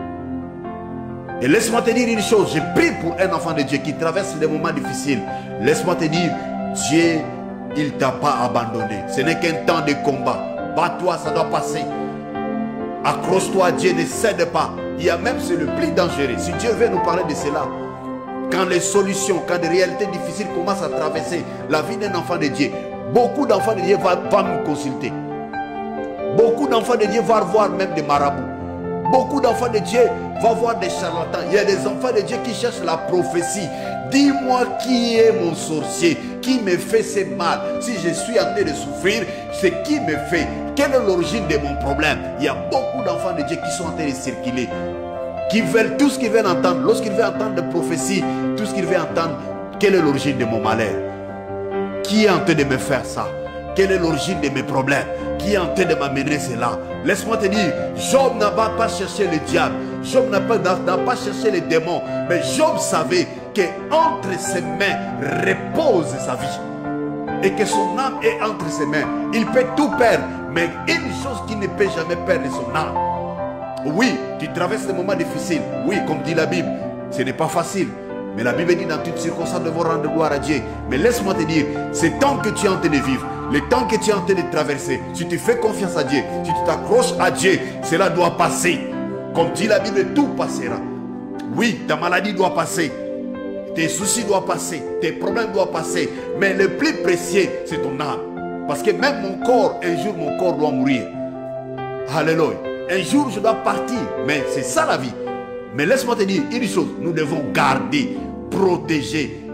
Et laisse-moi te dire une chose, je prie pour un enfant de Dieu qui traverse des moments difficiles. Laisse-moi te dire, Dieu, il ne t'a pas abandonné. Ce n'est qu'un temps de combat. Bats-toi, ça doit passer. Accroche-toi à Dieu, ne cède pas. Il y a même, c'est le plus dangereux. Si Dieu veut nous parler de cela, quand les solutions, quand des réalités difficiles commencent à traverser la vie d'un enfant de Dieu, beaucoup d'enfants de Dieu vont nous consulter. Beaucoup d'enfants de Dieu vont voir même des marabouts. Beaucoup d'enfants de Dieu vont voir des charlatans. Il y a des enfants de Dieu qui cherchent la prophétie. Dis-moi qui est mon sorcier, qui me fait ce mal. Si je suis en train de souffrir, c'est qui me fait. Quelle est l'origine de mon problème? Il y a beaucoup d'enfants de Dieu qui sont en train de circuler, qui veulent tout ce qu'ils veulent entendre. Lorsqu'ils veulent entendre des prophéties, tout ce qu'ils veulent entendre, quelle est l'origine de mon malheur? Qui est en train de me faire ça? Quelle est l'origine de mes problèmes? Qui est en train de m'amener cela? Laisse-moi te dire, Job n'a pas cherché le diable. Job n'a pas cherché les démons. Mais Job savait qu'entre ses mains repose sa vie. Et que son âme est entre ses mains. Il peut tout perdre. Mais une chose qui ne peut jamais perdre son âme. Oui, tu traverses des moments difficiles. Oui, comme dit la Bible, ce n'est pas facile. Mais la Bible dit dans toutes circonstances de rendre gloire à Dieu. Mais laisse-moi te dire, c'est tant que tu es en train de vivre, le temps que tu es en train de traverser, si tu fais confiance à Dieu, si tu t'accroches à Dieu, cela doit passer. Comme dit la Bible, tout passera. Oui, ta maladie doit passer. Tes soucis doivent passer. Tes problèmes doivent passer. Mais le plus précieux, c'est ton âme. Parce que même mon corps, un jour mon corps doit mourir. Alléluia. Un jour je dois partir. Mais c'est ça la vie. Mais laisse-moi te dire une chose. Nous devons garder, protéger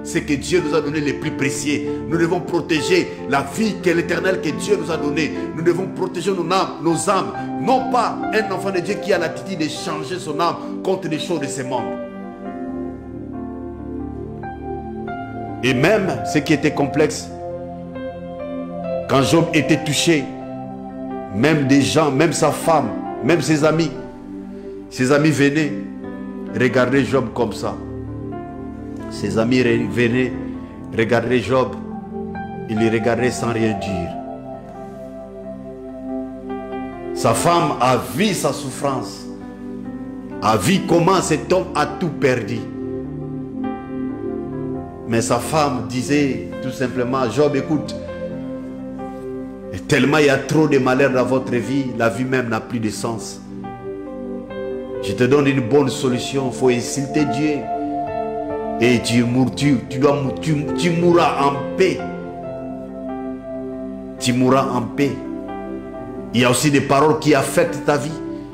ce que Dieu nous a donné les plus précieux. Nous devons protéger la vie que l'Éternel que Dieu nous a donnée. Nous devons protéger nos âmes. Non pas un enfant de Dieu qui a l'attitude de changer son âme contre les choses de ses membres. Et même ce qui était complexe, quand Job était touché, même des gens, même sa femme, même ses amis venaient regarder Job comme ça. Ses amis venaient regarder Job, ils le regardaient sans rien dire. Sa femme a vu sa souffrance, a vu comment cet homme a tout perdu. Mais sa femme disait tout simplement, Job, écoute, tellement il y a trop de malheur dans votre vie, la vie même n'a plus de sens. Je te donne une bonne solution, il faut insulter Dieu. Et tu mourras en paix. Tu mourras en paix. Il y a aussi des paroles qui affectent ta vie.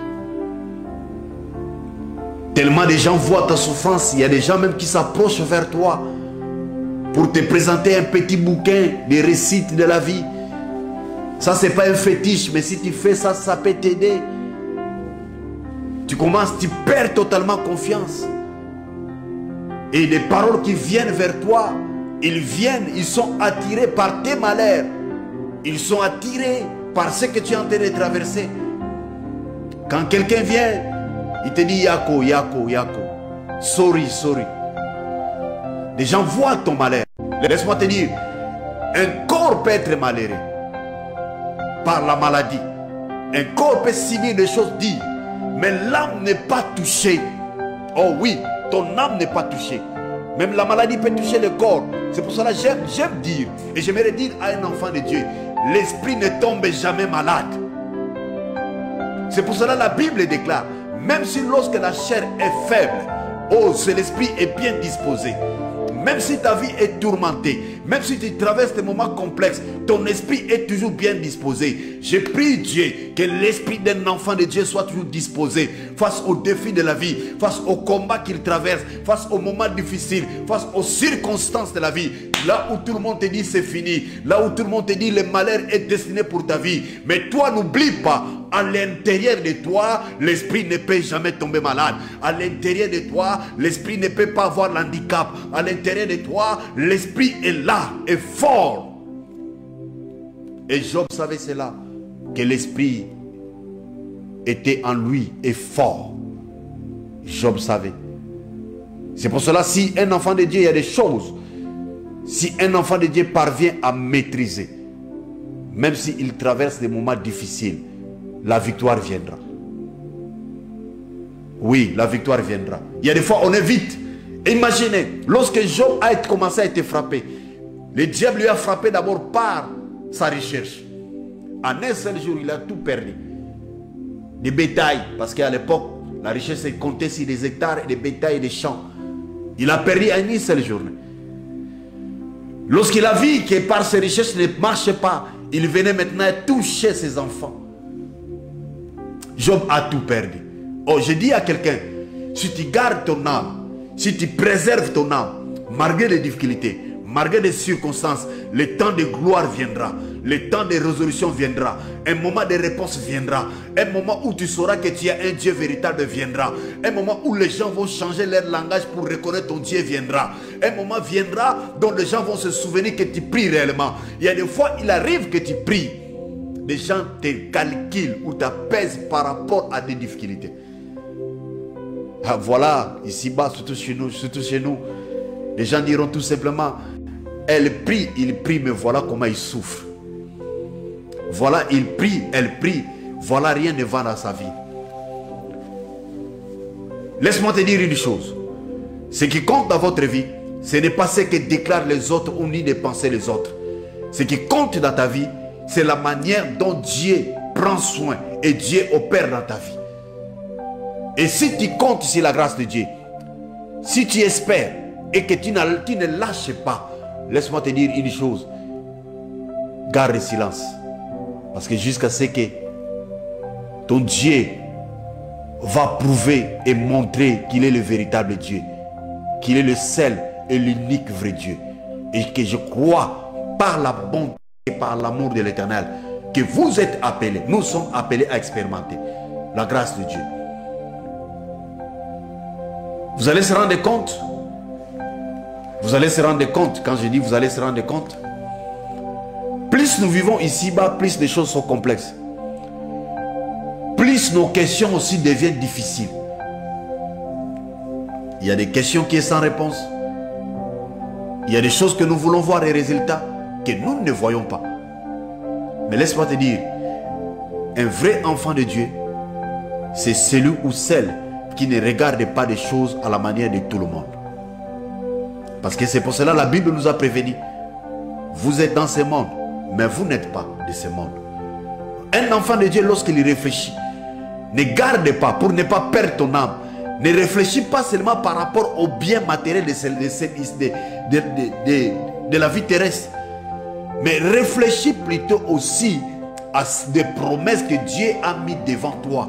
Tellement de gens voient ta souffrance, il y a des gens même qui s'approchent vers toi pour te présenter un petit bouquin de récits de la vie. Ça, c'est pas un fétiche, mais si tu fais ça, ça peut t'aider. Tu perds totalement confiance. Et les paroles qui viennent vers toi, ils sont attirés par tes malheurs. Ils sont attirés par ce que tu es en train de traverser. Quand quelqu'un vient, il te dit Yako, Yako, Yako. Sorry, sorry. Les gens voient ton malheur. Laisse-moi te dire, un corps peut être malheureux par la maladie. Un corps peut signer des choses dites, mais l'âme n'est pas touchée. Oh oui, ton âme n'est pas touchée. Même la maladie peut toucher le corps. C'est pour cela que j'aime dire, et j'aimerais dire à un enfant de Dieu, l'esprit ne tombe jamais malade. C'est pour cela que la Bible déclare, même si lorsque la chair est faible, oh, c'est l'esprit est bien disposé. Même si ta vie est tourmentée, même si tu traverses des moments complexes, ton esprit est toujours bien disposé. Je prie Dieu que l'esprit d'un enfant de Dieu soit toujours disposé face aux défis de la vie, face aux combats qu'il traverse, face aux moments difficiles, face aux circonstances de la vie. Là où tout le monde te dit c'est fini, là où tout le monde te dit le malheur est destiné pour ta vie. Mais toi, n'oublie pas, à l'intérieur de toi, l'esprit ne peut jamais tomber malade. À l'intérieur de toi, l'esprit ne peut pas avoir l'handicap. À l'intérieur de toi, l'esprit est là, est fort. Et Job savait cela, que l'esprit était en lui et fort. Job savait. C'est pour cela, si un enfant de Dieu, il y a des choses, si un enfant de Dieu parvient à maîtriser, même s'il traverse des moments difficiles, la victoire viendra. Oui, la victoire viendra. Il y a des fois, on est vite. Imaginez, lorsque Job a commencé à être frappé, le diable lui a frappé d'abord par sa recherche. En un seul jour, il a tout perdu. Des bétails, parce qu'à l'époque, la richesse est comptée sur des hectares et des bétails et des champs. Il a perdu en une seule journée. Lorsqu'il a vu que par ses richesses ne marchait pas, il venait maintenant toucher ses enfants. Job a tout perdu. Oh, je dis à quelqu'un, si tu gardes ton âme, si tu préserves ton âme, malgré les difficultés, malgré les circonstances, le temps de gloire viendra, le temps de résolution viendra, un moment de réponse viendra, un moment où tu sauras que tu as un Dieu véritable viendra, un moment où les gens vont changer leur langage pour reconnaître ton Dieu viendra, un moment viendra dont les gens vont se souvenir que tu pries réellement. Il y a des fois, il arrive que tu pries, les gens te calculent ou t'apaisent par rapport à des difficultés. Ah, voilà, ici-bas, surtout chez nous, les gens diront tout simplement, elle prie, il prie, mais voilà comment il souffre. Voilà, il prie, elle prie, voilà, rien ne va dans sa vie. Laisse-moi te dire une chose. Ce qui compte dans votre vie, ce n'est pas ce que déclarent les autres ou ni de penser les autres. Ce qui compte dans ta vie, c'est la manière dont Dieu prend soin et Dieu opère dans ta vie. Et si tu comptes sur la grâce de Dieu, si tu espères et que tu ne lâches pas, laisse-moi te dire une chose. Garde le silence. Parce que jusqu'à ce que ton Dieu va prouver et montrer qu'il est le véritable Dieu, qu'il est le seul est l'unique vrai Dieu. Et que je crois par la bonté et par l'amour de l'Éternel que vous êtes appelés, nous sommes appelés à expérimenter la grâce de Dieu. Vous allez se rendre compte, vous allez se rendre compte, quand je dis vous allez se rendre compte, plus nous vivons ici-bas, plus les choses sont complexes. Plus nos questions aussi deviennent difficiles. Il y a des questions qui sont sans réponse. Il y a des choses que nous voulons voir et résultats que nous ne voyons pas. Mais laisse-moi te dire, un vrai enfant de Dieu, c'est celui ou celle qui ne regarde pas des choses à la manière de tout le monde. Parce que c'est pour cela que la Bible nous a prévenus. Vous êtes dans ce monde, mais vous n'êtes pas de ce monde. Un enfant de Dieu, lorsqu'il réfléchit, ne garde pas, pour ne pas perdre ton âme, ne réfléchis pas seulement par rapport au bien matériel de la vie terrestre, mais réfléchis plutôt aussi à des promesses que Dieu a mis devant toi.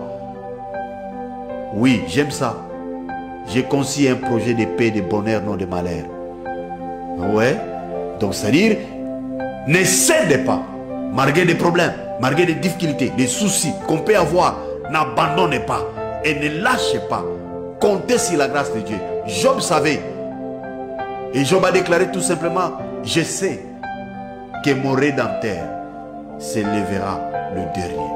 Oui, j'aime ça. J'ai conçu un projet de paix, de bonheur, non de malheur. Ouais. Donc, c'est-à-dire, ne cède pas, malgré des problèmes, malgré des difficultés, des soucis qu'on peut avoir. N'abandonne pas et ne lâchez pas. Comptez sur la grâce de Dieu. Job savait. Et Job a déclaré tout simplement, je sais que mon Rédempteur s'élèvera le dernier.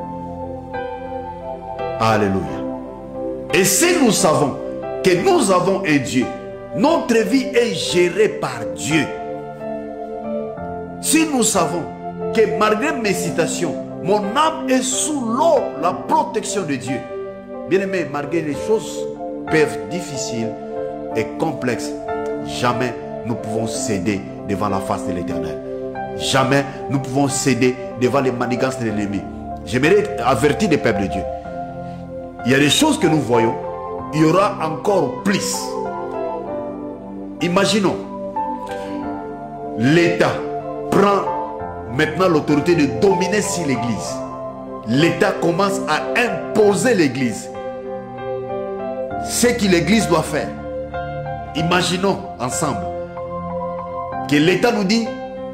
Alléluia. Et si nous savons que nous avons un Dieu, notre vie est gérée par Dieu. Si nous savons que malgré mes citations, mon âme est sous l'eau, la protection de Dieu. Bien aimé, malgré les choses peuvent difficiles et complexes, jamais nous pouvons céder devant la face de l'Éternel. Jamais nous pouvons céder devant les manigances de l'ennemi. J'aimerais avertir les peuples de Dieu. Il y a des choses que nous voyons, il y aura encore plus. Imaginons, l'État prend maintenant l'autorité de dominer sur l'église. L'État commence à imposer l'église. Ce que l'église doit faire. Imaginons ensemble que l'État nous dit,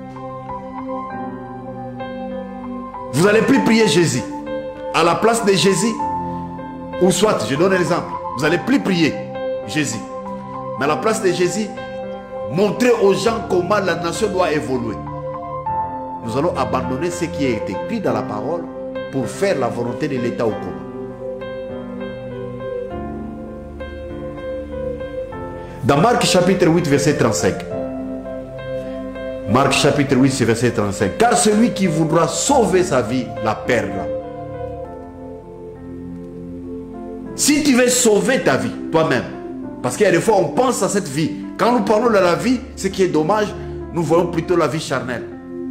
vous n'allez plus prier Jésus. À la place de Jésus, ou soit, je donne un exemple, vous n'allez plus prier Jésus. Mais à la place de Jésus, montrez aux gens comment la nation doit évoluer. Nous allons abandonner ce qui a été écrit dans la parole pour faire la volonté de l'État au commun. Dans Marc chapitre 8, verset 35. Marc chapitre 8, verset 35. Car celui qui voudra sauver sa vie la perdra. Si tu veux sauver ta vie, toi-même, parce qu'il y a des fois on pense à cette vie. Quand nous parlons de la vie, ce qui est dommage, nous voyons plutôt la vie charnelle.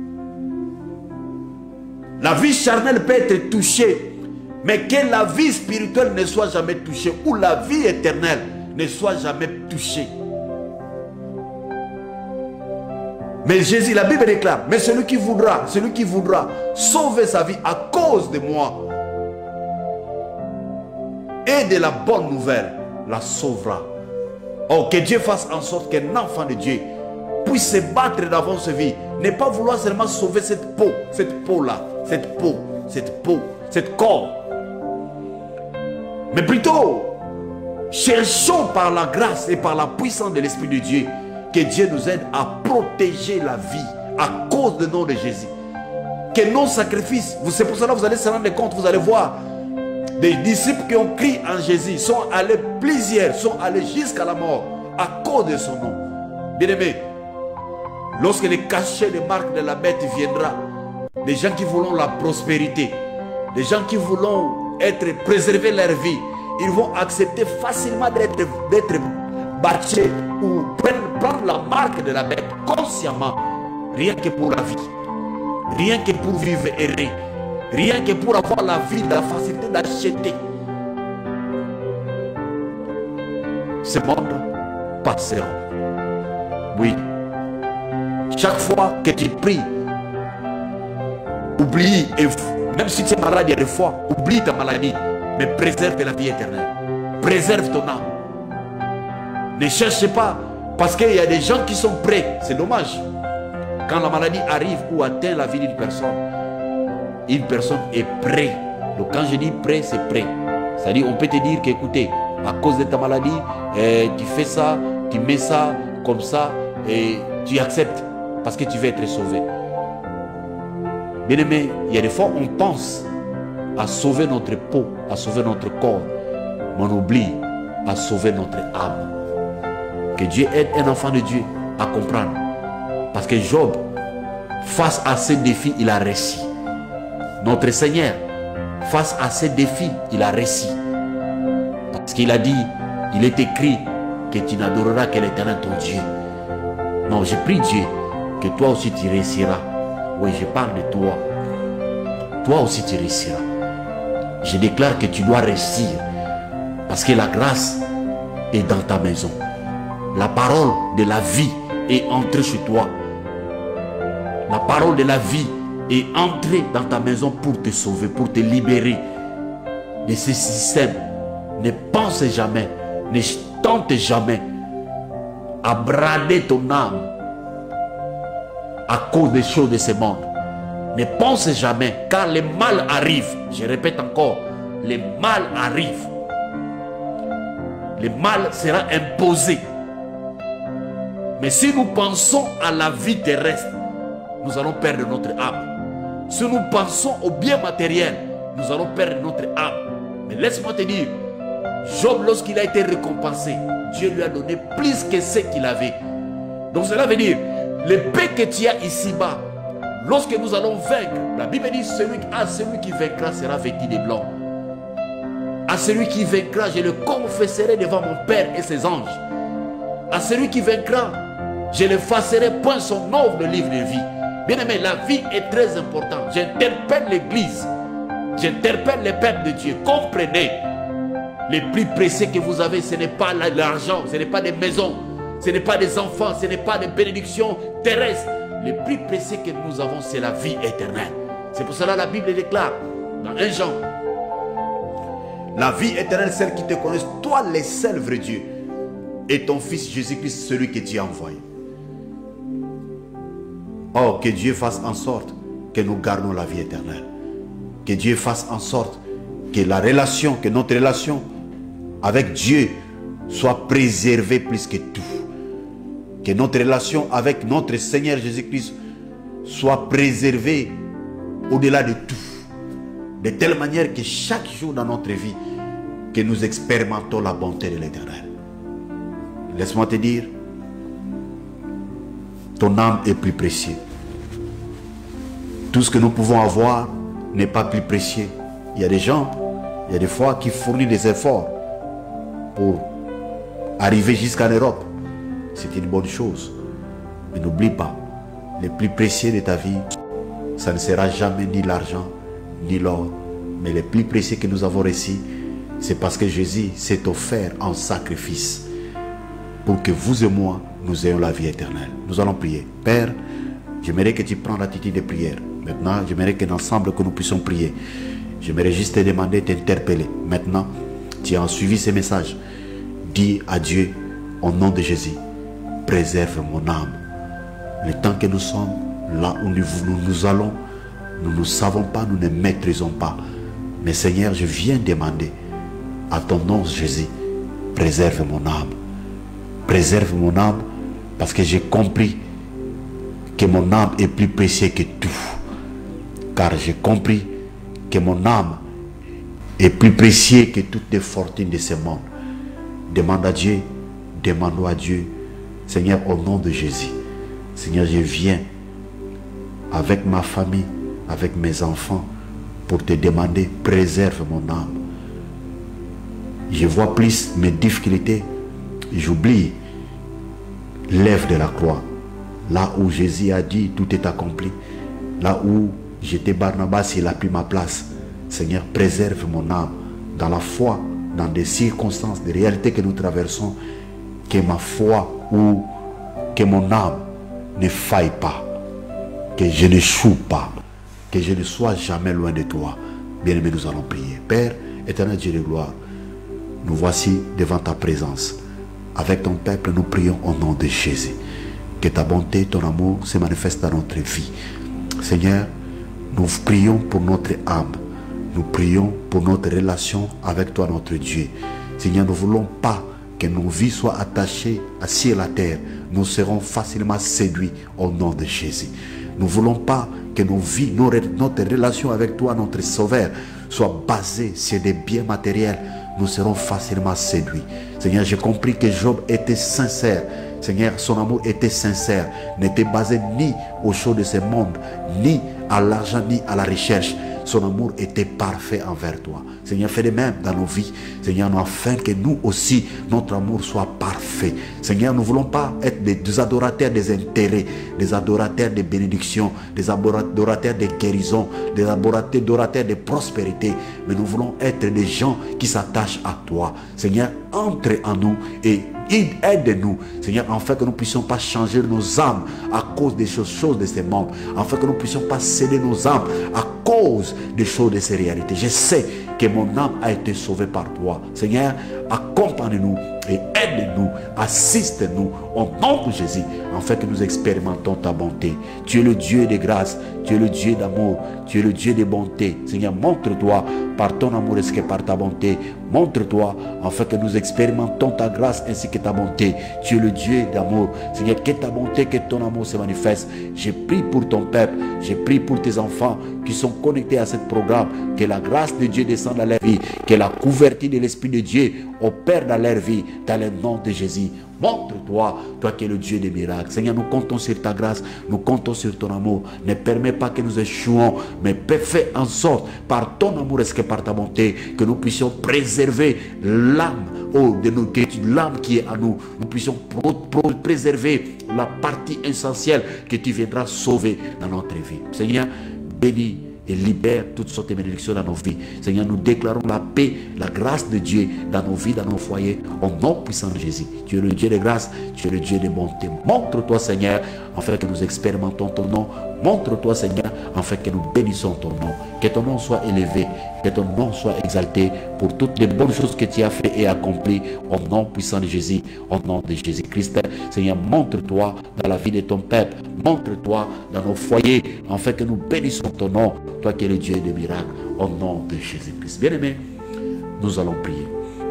La vie charnelle peut être touchée, mais que la vie spirituelle ne soit jamais touchée, ou la vie éternelle ne soit jamais touchée. Mais Jésus, la Bible déclare, mais celui qui voudra sauver sa vie à cause de moi et de la bonne nouvelle, la sauvera. Oh, que Dieu fasse en sorte qu'un enfant de Dieu puisse se battre dans sa vie, ne pas vouloir seulement sauver cette peau-là, cette corps. Mais plutôt, cherchons par la grâce et par la puissance de l'Esprit de Dieu que Dieu nous aide à protéger la vie à cause du nom de Jésus. Que nos sacrifices, c'est pour cela que vous allez se rendre compte, vous allez voir des disciples qui ont crié en Jésus, sont allés plusieurs, sont allés jusqu'à la mort à cause de son nom. Bien-aimés, lorsque les cachets de marque de la bête viendra, des gens qui voulons la prospérité, des gens qui voulons préserver leur vie, ils vont accepter facilement d'être battus ou prendre la marque de la bête consciemment, rien que pour la vie, rien que pour vivre heureux, rien que pour avoir la vie, la facilité d'acheter. Ce monde passera. Oui. Chaque fois que tu pries, oublie, et même si tu es malade, il y a des fois, oublie ta maladie, mais préserve la vie éternelle. Préserve ton âme. Ne cherche pas Parce qu'il y a des gens qui sont prêts. C'est dommage. Quand la maladie arrive ou atteint la vie d'une personne est prête. Donc quand je dis prêt, c'est prêt. C'est-à-dire, on peut te dire qu'écoutez, à cause de ta maladie, tu fais ça, tu mets ça, comme ça, et tu acceptes parce que tu veux être sauvé. Bien aimé, il y a des fois on pense à sauver notre peau, à sauver notre corps, mais on oublie à sauver notre âme. Que Dieu aide un enfant de Dieu à comprendre. Parce que Job, face à ces défis, il a réussi. Notre Seigneur, face à ces défis, il a réussi. Parce qu'il a dit, il est écrit que tu n'adoreras que l'Éternel ton Dieu. Non, je prie Dieu que toi aussi tu réussiras. Oui, je parle de toi. Toi aussi tu réussiras. Je déclare que tu dois réussir. Parce que la grâce est dans ta maison. La parole de la vie est entrée chez toi. La parole de la vie est entrée dans ta maison pour te sauver, pour te libérer de ce système. Ne pense jamais, ne tente jamais à brader ton âme à cause des choses de ce monde. Ne pense jamais, car le mal arrive. Je répète encore, le mal arrive. Le mal sera imposé. Mais si nous pensons à la vie terrestre, nous allons perdre notre âme. Si nous pensons au bien matériel, nous allons perdre notre âme. Mais laisse-moi te dire, Job, lorsqu'il a été récompensé, Dieu lui a donné plus que ce qu'il avait. Donc cela veut dire, le paix que tu as ici-bas, lorsque nous allons vaincre, la Bible dit, celui qui vaincra sera vêtu de blanc. À celui qui vaincra, je le confesserai devant mon Père et ses anges. À celui qui vaincra, je ne effacerai point son nom de livre de vie. Bien aimé, la vie est très importante. J'interpelle l'Église. J'interpelle les peuples de Dieu. Comprenez, les plus précieux que vous avez, ce n'est pas l'argent, ce n'est pas des maisons, ce n'est pas des enfants, ce n'est pas des bénédictions terrestres. Les plus précieux que nous avons, c'est la vie éternelle. C'est pour cela que la Bible déclare dans 1 Jean, la vie éternelle, celle qui te connaissent, toi le seul vrai Dieu, et ton Fils Jésus-Christ, celui que tu as envoyé. Oh, que Dieu fasse en sorte que nous gardons la vie éternelle. Que Dieu fasse en sorte que que notre relation avec Dieu soit préservée plus que tout. Que notre relation avec notre Seigneur Jésus-Christ soit préservée au-delà de tout. De telle manière que chaque jour dans notre vie, que nous expérimentons la bonté de l'Éternel. Laisse-moi te dire, ton âme est plus précieux. Tout ce que nous pouvons avoir n'est pas plus précieux. Il y a des gens, il y a des fois qui fournissent des efforts pour arriver jusqu'en Europe. C'est une bonne chose. Mais n'oublie pas, le plus précieux de ta vie, ça ne sera jamais ni l'argent, ni l'or. Mais le plus précieux que nous avons reçu, c'est parce que Jésus s'est offert en sacrifice pour que vous et moi, nous ayons la vie éternelle. Nous allons prier. Père, j'aimerais que tu prennes l'attitude de prière. Maintenant, j'aimerais qu'ensemble que nous puissions prier. J'aimerais juste te demander, t'interpeller. Maintenant, tu as suivi ces messages. Dis à Dieu, au nom de Jésus, préserve mon âme. Le temps que nous sommes, là où nous allons, nous ne savons pas, nous ne maîtrisons pas. Mais Seigneur, je viens demander à ton nom Jésus, préserve mon âme. Préserve mon âme parce que j'ai compris que mon âme est plus précieuse que tout. Car j'ai compris que mon âme est plus précieuse que toutes les fortunes de ce monde. Demande à Dieu, demandons à Dieu, Seigneur, au nom de Jésus. Seigneur, je viens avec ma famille, avec mes enfants, pour te demander, préserve mon âme. Je vois plus mes difficultés, j'oublie l'œuvre de la croix. Là où Jésus a dit, tout est accompli. Là où j'étais Barnabas, il a pris ma place. Seigneur, préserve mon âme dans la foi, dans des circonstances, des réalités que nous traversons, que ma foi ou que mon âme ne faille pas, que je n'échoue pas, que je ne sois jamais loin de toi. Bien-aimé, nous allons prier. Père, éternel Dieu de gloire, nous voici devant ta présence.
avec ton peuple, nous prions au nom de Jésus. Que ta bonté, ton amour se manifestent dans notre vie. Seigneur, nous prions pour notre âme. Nous prions pour notre relation avec toi, notre Dieu. Seigneur, nous ne voulons pas que nos vies soient attachées à ciel et à terre. Nous serons facilement séduits au nom de Jésus. Nous ne voulons pas que nos vies, notre relation avec toi, notre Sauveur, soit basée sur des biens matériels. Nous serons facilement séduits. Seigneur, j'ai compris que Job était sincère. Seigneur, son amour était sincère, n'était basé ni aux choses de ce monde, ni à l'argent, ni à la recherche. Son amour était parfait envers toi. Seigneur, fais de même dans nos vies. Seigneur, afin que nous aussi, notre amour soit parfait. Seigneur, nous ne voulons pas être des adorateurs des intérêts, des adorateurs des bénédictions, des adorateurs des guérisons, des adorateurs de prospérité. Mais nous voulons être des gens qui s'attachent à toi. Seigneur, entre en nous et aide-nous, Seigneur, afin que nous ne puissions pas changer nos âmes à cause des choses de ces mondes, afin que nous ne puissions pas céder nos âmes à cause des choses de ces réalités. Je sais que mon âme a été sauvée par toi. Seigneur, accompagne-nous et aide-nous, assiste-nous au nom de Jésus, afin que nous expérimentons ta bonté. Tu es le Dieu de grâce, tu es le Dieu d'amour, tu es le Dieu de bonté. Seigneur, montre-toi par ton amour et par ta bonté. Montre-toi afin que nous expérimentons ta grâce ainsi que ta bonté. Tu es le Dieu d'amour. Seigneur, que ta bonté, que ton amour se manifeste. J'ai prié pour ton peuple, j'ai prié pour tes enfants qui sont connectés à ce programme. Que la grâce de Dieu descende dans leur vie, que la couverture de l'Esprit de Dieu opère dans leur vie, dans le nom de Jésus. Montre-toi, toi qui es le Dieu des miracles. Seigneur, nous comptons sur ta grâce, nous comptons sur ton amour. Ne permets pas que nous échouons, mais fais en sorte, par ton amour et par ta bonté, que nous puissions préserver l'âme de nous, l'âme qui est à nous. Nous puissions préserver la partie essentielle que tu viendras sauver dans notre vie. Seigneur, bénis et libère toutes sortes de bénédictions dans nos vies. Seigneur, nous déclarons la paix, la grâce de Dieu dans nos vies, dans nos foyers, au nom puissant de Jésus. Tu es le Dieu de grâce, tu es le Dieu de bonté. Montre-toi, Seigneur, afin que nous expérimentons ton nom. Montre-toi, Seigneur, afin que nous bénissons ton nom. Que ton nom soit élevé, que ton nom soit exalté pour toutes les bonnes choses que tu as fait et accomplies au nom puissant de Jésus, au nom de Jésus-Christ. Seigneur, montre-toi dans la vie de ton peuple. Montre-toi dans nos foyers, afin que nous bénissons ton nom, toi qui es le Dieu des miracles, au nom de Jésus-Christ. Bien-aimés, nous allons prier.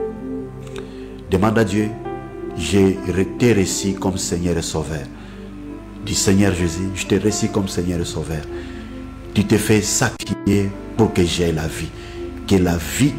Demande à Dieu, j'ai été reçu comme Seigneur et Sauveur. Dis, Seigneur Jésus, je te reçu comme Seigneur et Sauveur. Tu te fais sacrifier pour que j'aie la vie. Que la vie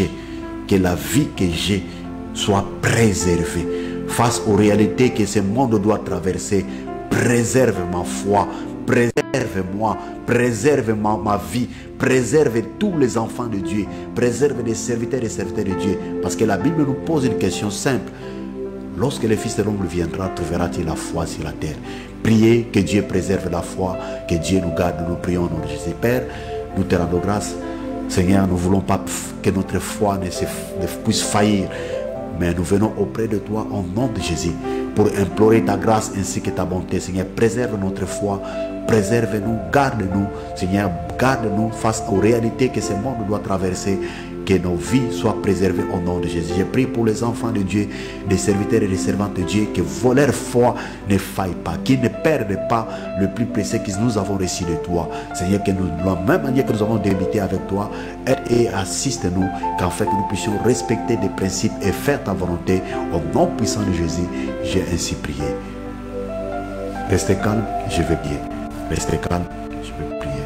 que j'ai soit préservée face aux réalités que ce monde doit traverser. Préserve ma foi, préserve-moi, préserve ma vie, préserve tous les enfants de Dieu, préserve les serviteurs et serviteurs de Dieu. Parce que la Bible nous pose une question simple. Lorsque le Fils de l'homme viendra, trouvera-t-il la foi sur la terre? Priez que Dieu préserve la foi, que Dieu nous garde. Nous prions au nom de Jésus. Père, nous te rendons grâce. Seigneur, nous ne voulons pas que notre foi ne puisse faillir, mais nous venons auprès de toi au nom de Jésus pour implorer ta grâce ainsi que ta bonté. Seigneur, préserve notre foi, préserve-nous, garde-nous. Seigneur, garde-nous face aux réalités que ce monde doit traverser. Que nos vies soient préservées au nom de Jésus. Je prie pour les enfants de Dieu, les serviteurs et les servantes de Dieu, que leur foi ne faille pas, qu'ils ne perdent pas le plus précieux que nous avons reçu de toi. Seigneur, que nous, de la même manière que nous avons débuté avec toi, aide et assiste-nous, qu'afin que nous puissions respecter des principes et faire ta volonté. Au nom puissant de Jésus, j'ai ainsi prié. Restez calme, je vais prier. Restez calme, je vais prier.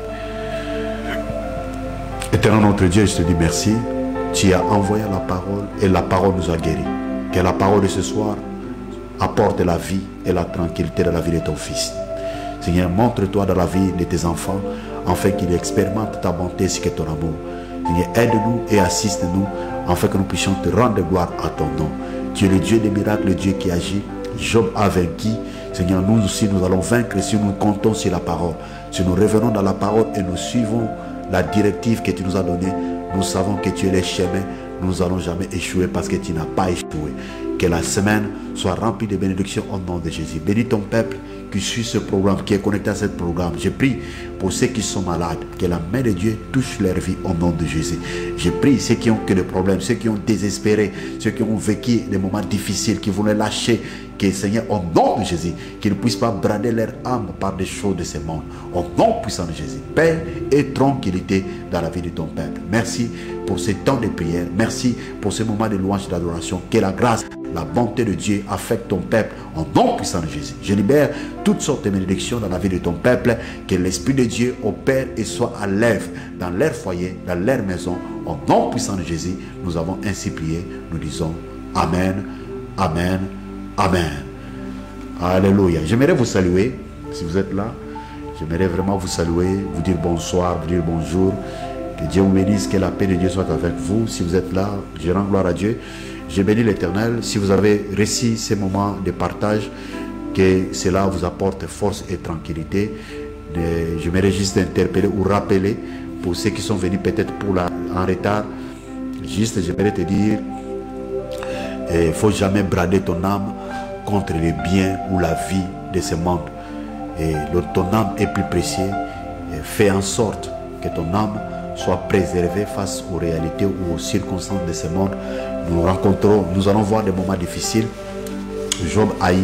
Éternel notre Dieu, je te dis merci. Tu as envoyé la parole et la parole nous a guéris. Que la parole de ce soir apporte la vie et la tranquillité dans la vie de ton Fils. Seigneur, montre-toi dans la vie de tes enfants afin qu'ils expérimentent ta bonté ainsi que ton amour. Seigneur, aide-nous et assiste-nous afin que nous puissions te rendre gloire à ton nom. Tu es le Dieu des miracles, le Dieu qui agit. Job a vaincu. Seigneur, nous aussi nous allons vaincre si nous comptons sur la parole. Si nous revenons dans la parole et nous suivons la directive que tu nous as donnée, nous savons que tu es le chemin, nous n'allons jamais échouer parce que tu n'as pas échoué. Que la semaine soit remplie de bénédictions au nom de Jésus. Bénis ton peuple
qui suit ce programme, qui est connecté à ce programme. Je prie pour ceux qui sont malades, que la main de Dieu touche leur vie au nom de Jésus. Je prie ceux qui ont que des problèmes, ceux qui ont désespéré, ceux qui ont vécu des moments difficiles, qui voulaient lâcher, que Seigneur, au nom de Jésus, qu'ils ne puissent pas brader leur âme par des choses de ce monde. Au nom puissant de Jésus, paix et tranquillité dans la vie de ton peuple. Merci pour ce temps de prière. Merci pour ce moment de louange et d'adoration. Que la grâce, la bonté de Dieu affecte ton peuple au nom puissant de Jésus. Je libère toutes sortes de bénédictions dans la vie de ton peuple. Que l'Esprit de Dieu opère et soit à l'œuvre dans leur foyer, dans leur maison. Au nom puissant de Jésus, nous avons ainsi prié. Nous disons Amen, Amen, Amen. Alléluia. J'aimerais vous saluer, si vous êtes là. J'aimerais vraiment vous saluer, vous dire bonsoir, vous dire bonjour. Que Dieu vous bénisse, que la paix de Dieu soit avec vous. Si vous êtes là, je rends gloire à Dieu. Je bénis l'Éternel. Si vous avez réussi ces moments de partage, que cela vous apporte force et tranquillité. J'aimerais juste interpeller ou rappeler pour ceux qui sont venus peut-être en retard. Juste, j'aimerais te dire, il ne faut jamais brader ton âme contre les biens ou la vie de ce monde. Et ton âme est plus précieux. Fais en sorte que ton âme soit préservée face aux réalités ou aux circonstances de ce monde. Nous allons voir des moments difficiles. Job haï.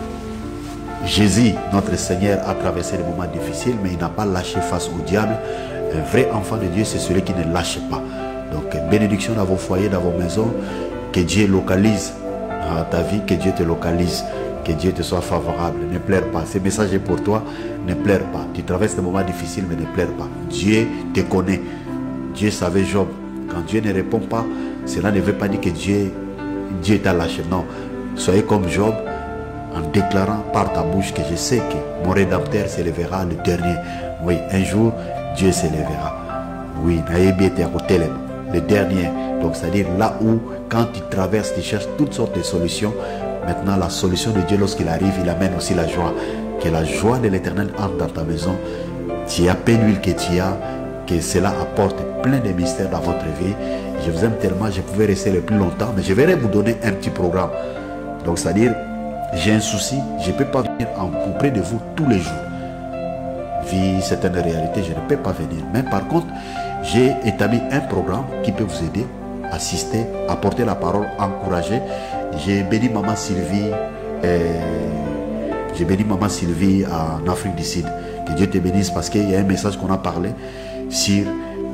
Jésus, notre Seigneur, a traversé des moments difficiles, mais il n'a pas lâché face au diable. Un vrai enfant de Dieu, c'est celui qui ne lâche pas. Donc, bénédiction dans vos foyers, dans vos maisons. Que Dieu localise ta vie, que Dieu te localise, que Dieu te soit favorable. Ne pleure pas. Ce message est pour toi. Ne pleure pas. Tu traverses des moments difficiles, mais ne pleure pas. Dieu te connaît. Dieu savait Job. Quand Dieu ne répond pas, cela ne veut pas dire que Dieu t'a lâché. Non. Soyez comme Job en déclarant par ta bouche que je sais que mon Rédempteur s'élèvera le dernier. Oui, un jour, Dieu s'élèvera. Oui, le dernier. Donc, c'est-à-dire là où, quand tu traverses, tu cherches toutes sortes de solutions. Maintenant, la solution de Dieu, lorsqu'il arrive, il amène aussi la joie. Que la joie de l'Éternel entre dans ta maison. Tu as peine l'huile que tu as, que cela apporte plein de mystères dans votre vie. Je vous aime tellement, je pouvais rester le plus longtemps, mais je vais vous donner un petit programme. Donc, c'est-à-dire, j'ai un souci, je ne peux pas venir auprès de vous tous les jours. Vu certaines réalités, je ne peux pas venir. Mais par contre, j'ai établi un programme qui peut vous aider, assister, apporter la parole, encourager. J'ai béni Maman Sylvie, en Afrique du Sud. Que Dieu te bénisse parce qu'il y a un message qu'on a parlé sur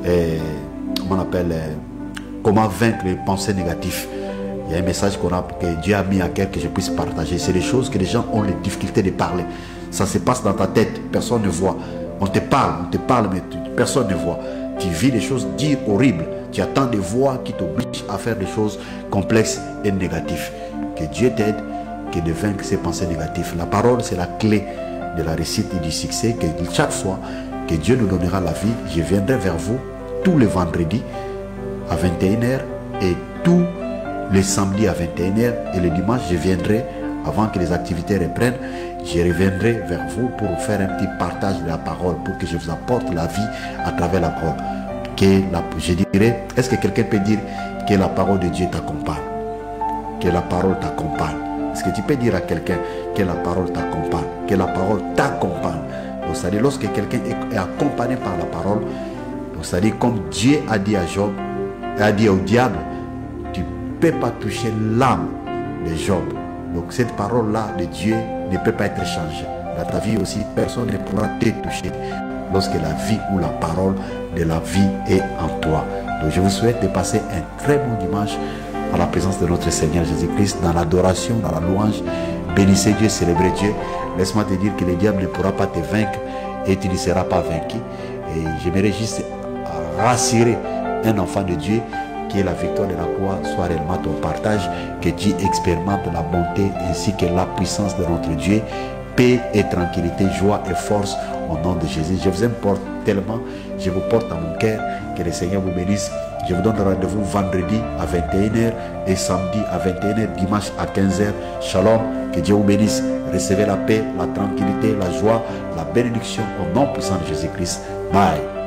comment vaincre les pensées négatives. Il y a un message que Dieu a mis à cœur que je puisse partager. C'est des choses que les gens ont les difficultés de parler. Ça se passe dans ta tête, personne ne voit. On te parle, mais personne ne voit. Tu vis des choses dites horribles. Tu attends des voix qui t'obligent à faire des choses complexes et négatives. Que Dieu t'aide, que de vaincre ces pensées négatives. La parole, c'est la clé de la réussite et du succès. Que chaque fois que Dieu nous donnera la vie, je viendrai vers vous tous les vendredis à 21h et tous les samedis à 21h. Et le dimanche, je viendrai avant que les activités reprennent. Je reviendrai vers vous pour vous faire un petit partage de la parole, pour que je vous apporte la vie à travers la parole. Je dirais, est-ce que quelqu'un peut dire que la parole de Dieu t'accompagne? Que la parole t'accompagne. Est-ce que tu peux dire à quelqu'un que la parole t'accompagne? Que la parole t'accompagne. Donc, c'est-à-dire, lorsque quelqu'un est accompagné par la parole, donc, c'est-à-dire, comme Dieu a dit à Job, a dit au diable, tu ne peux pas toucher l'âme de Job. Donc, cette parole-là de Dieu ne peut pas être changée. Dans ta vie aussi, personne ne pourra te toucher lorsque la vie ou la parole de la vie est en toi. Donc, je vous souhaite de passer un très bon dimanche à la présence de notre Seigneur Jésus-Christ, dans l'adoration, dans la louange. Bénissez Dieu, célébrez Dieu. Laisse-moi te dire que le diable ne pourra pas te vaincre et tu ne seras pas vaincu. Et j'aimerais juste rassurer un enfant de Dieu que la victoire de la croix soit réellement ton partage, que tu expérimentes la bonté ainsi que la puissance de notre Dieu, paix et tranquillité, joie et force au nom de Jésus. Je vous aime tellement, je vous porte dans mon cœur, que le Seigneur vous bénisse. Je vous donne rendez-vous vendredi à 21h et samedi à 21h, dimanche à 15h. Shalom, que Dieu vous bénisse. Recevez la paix, la tranquillité, la joie, la bénédiction au nom puissant de Jésus-Christ. Bye.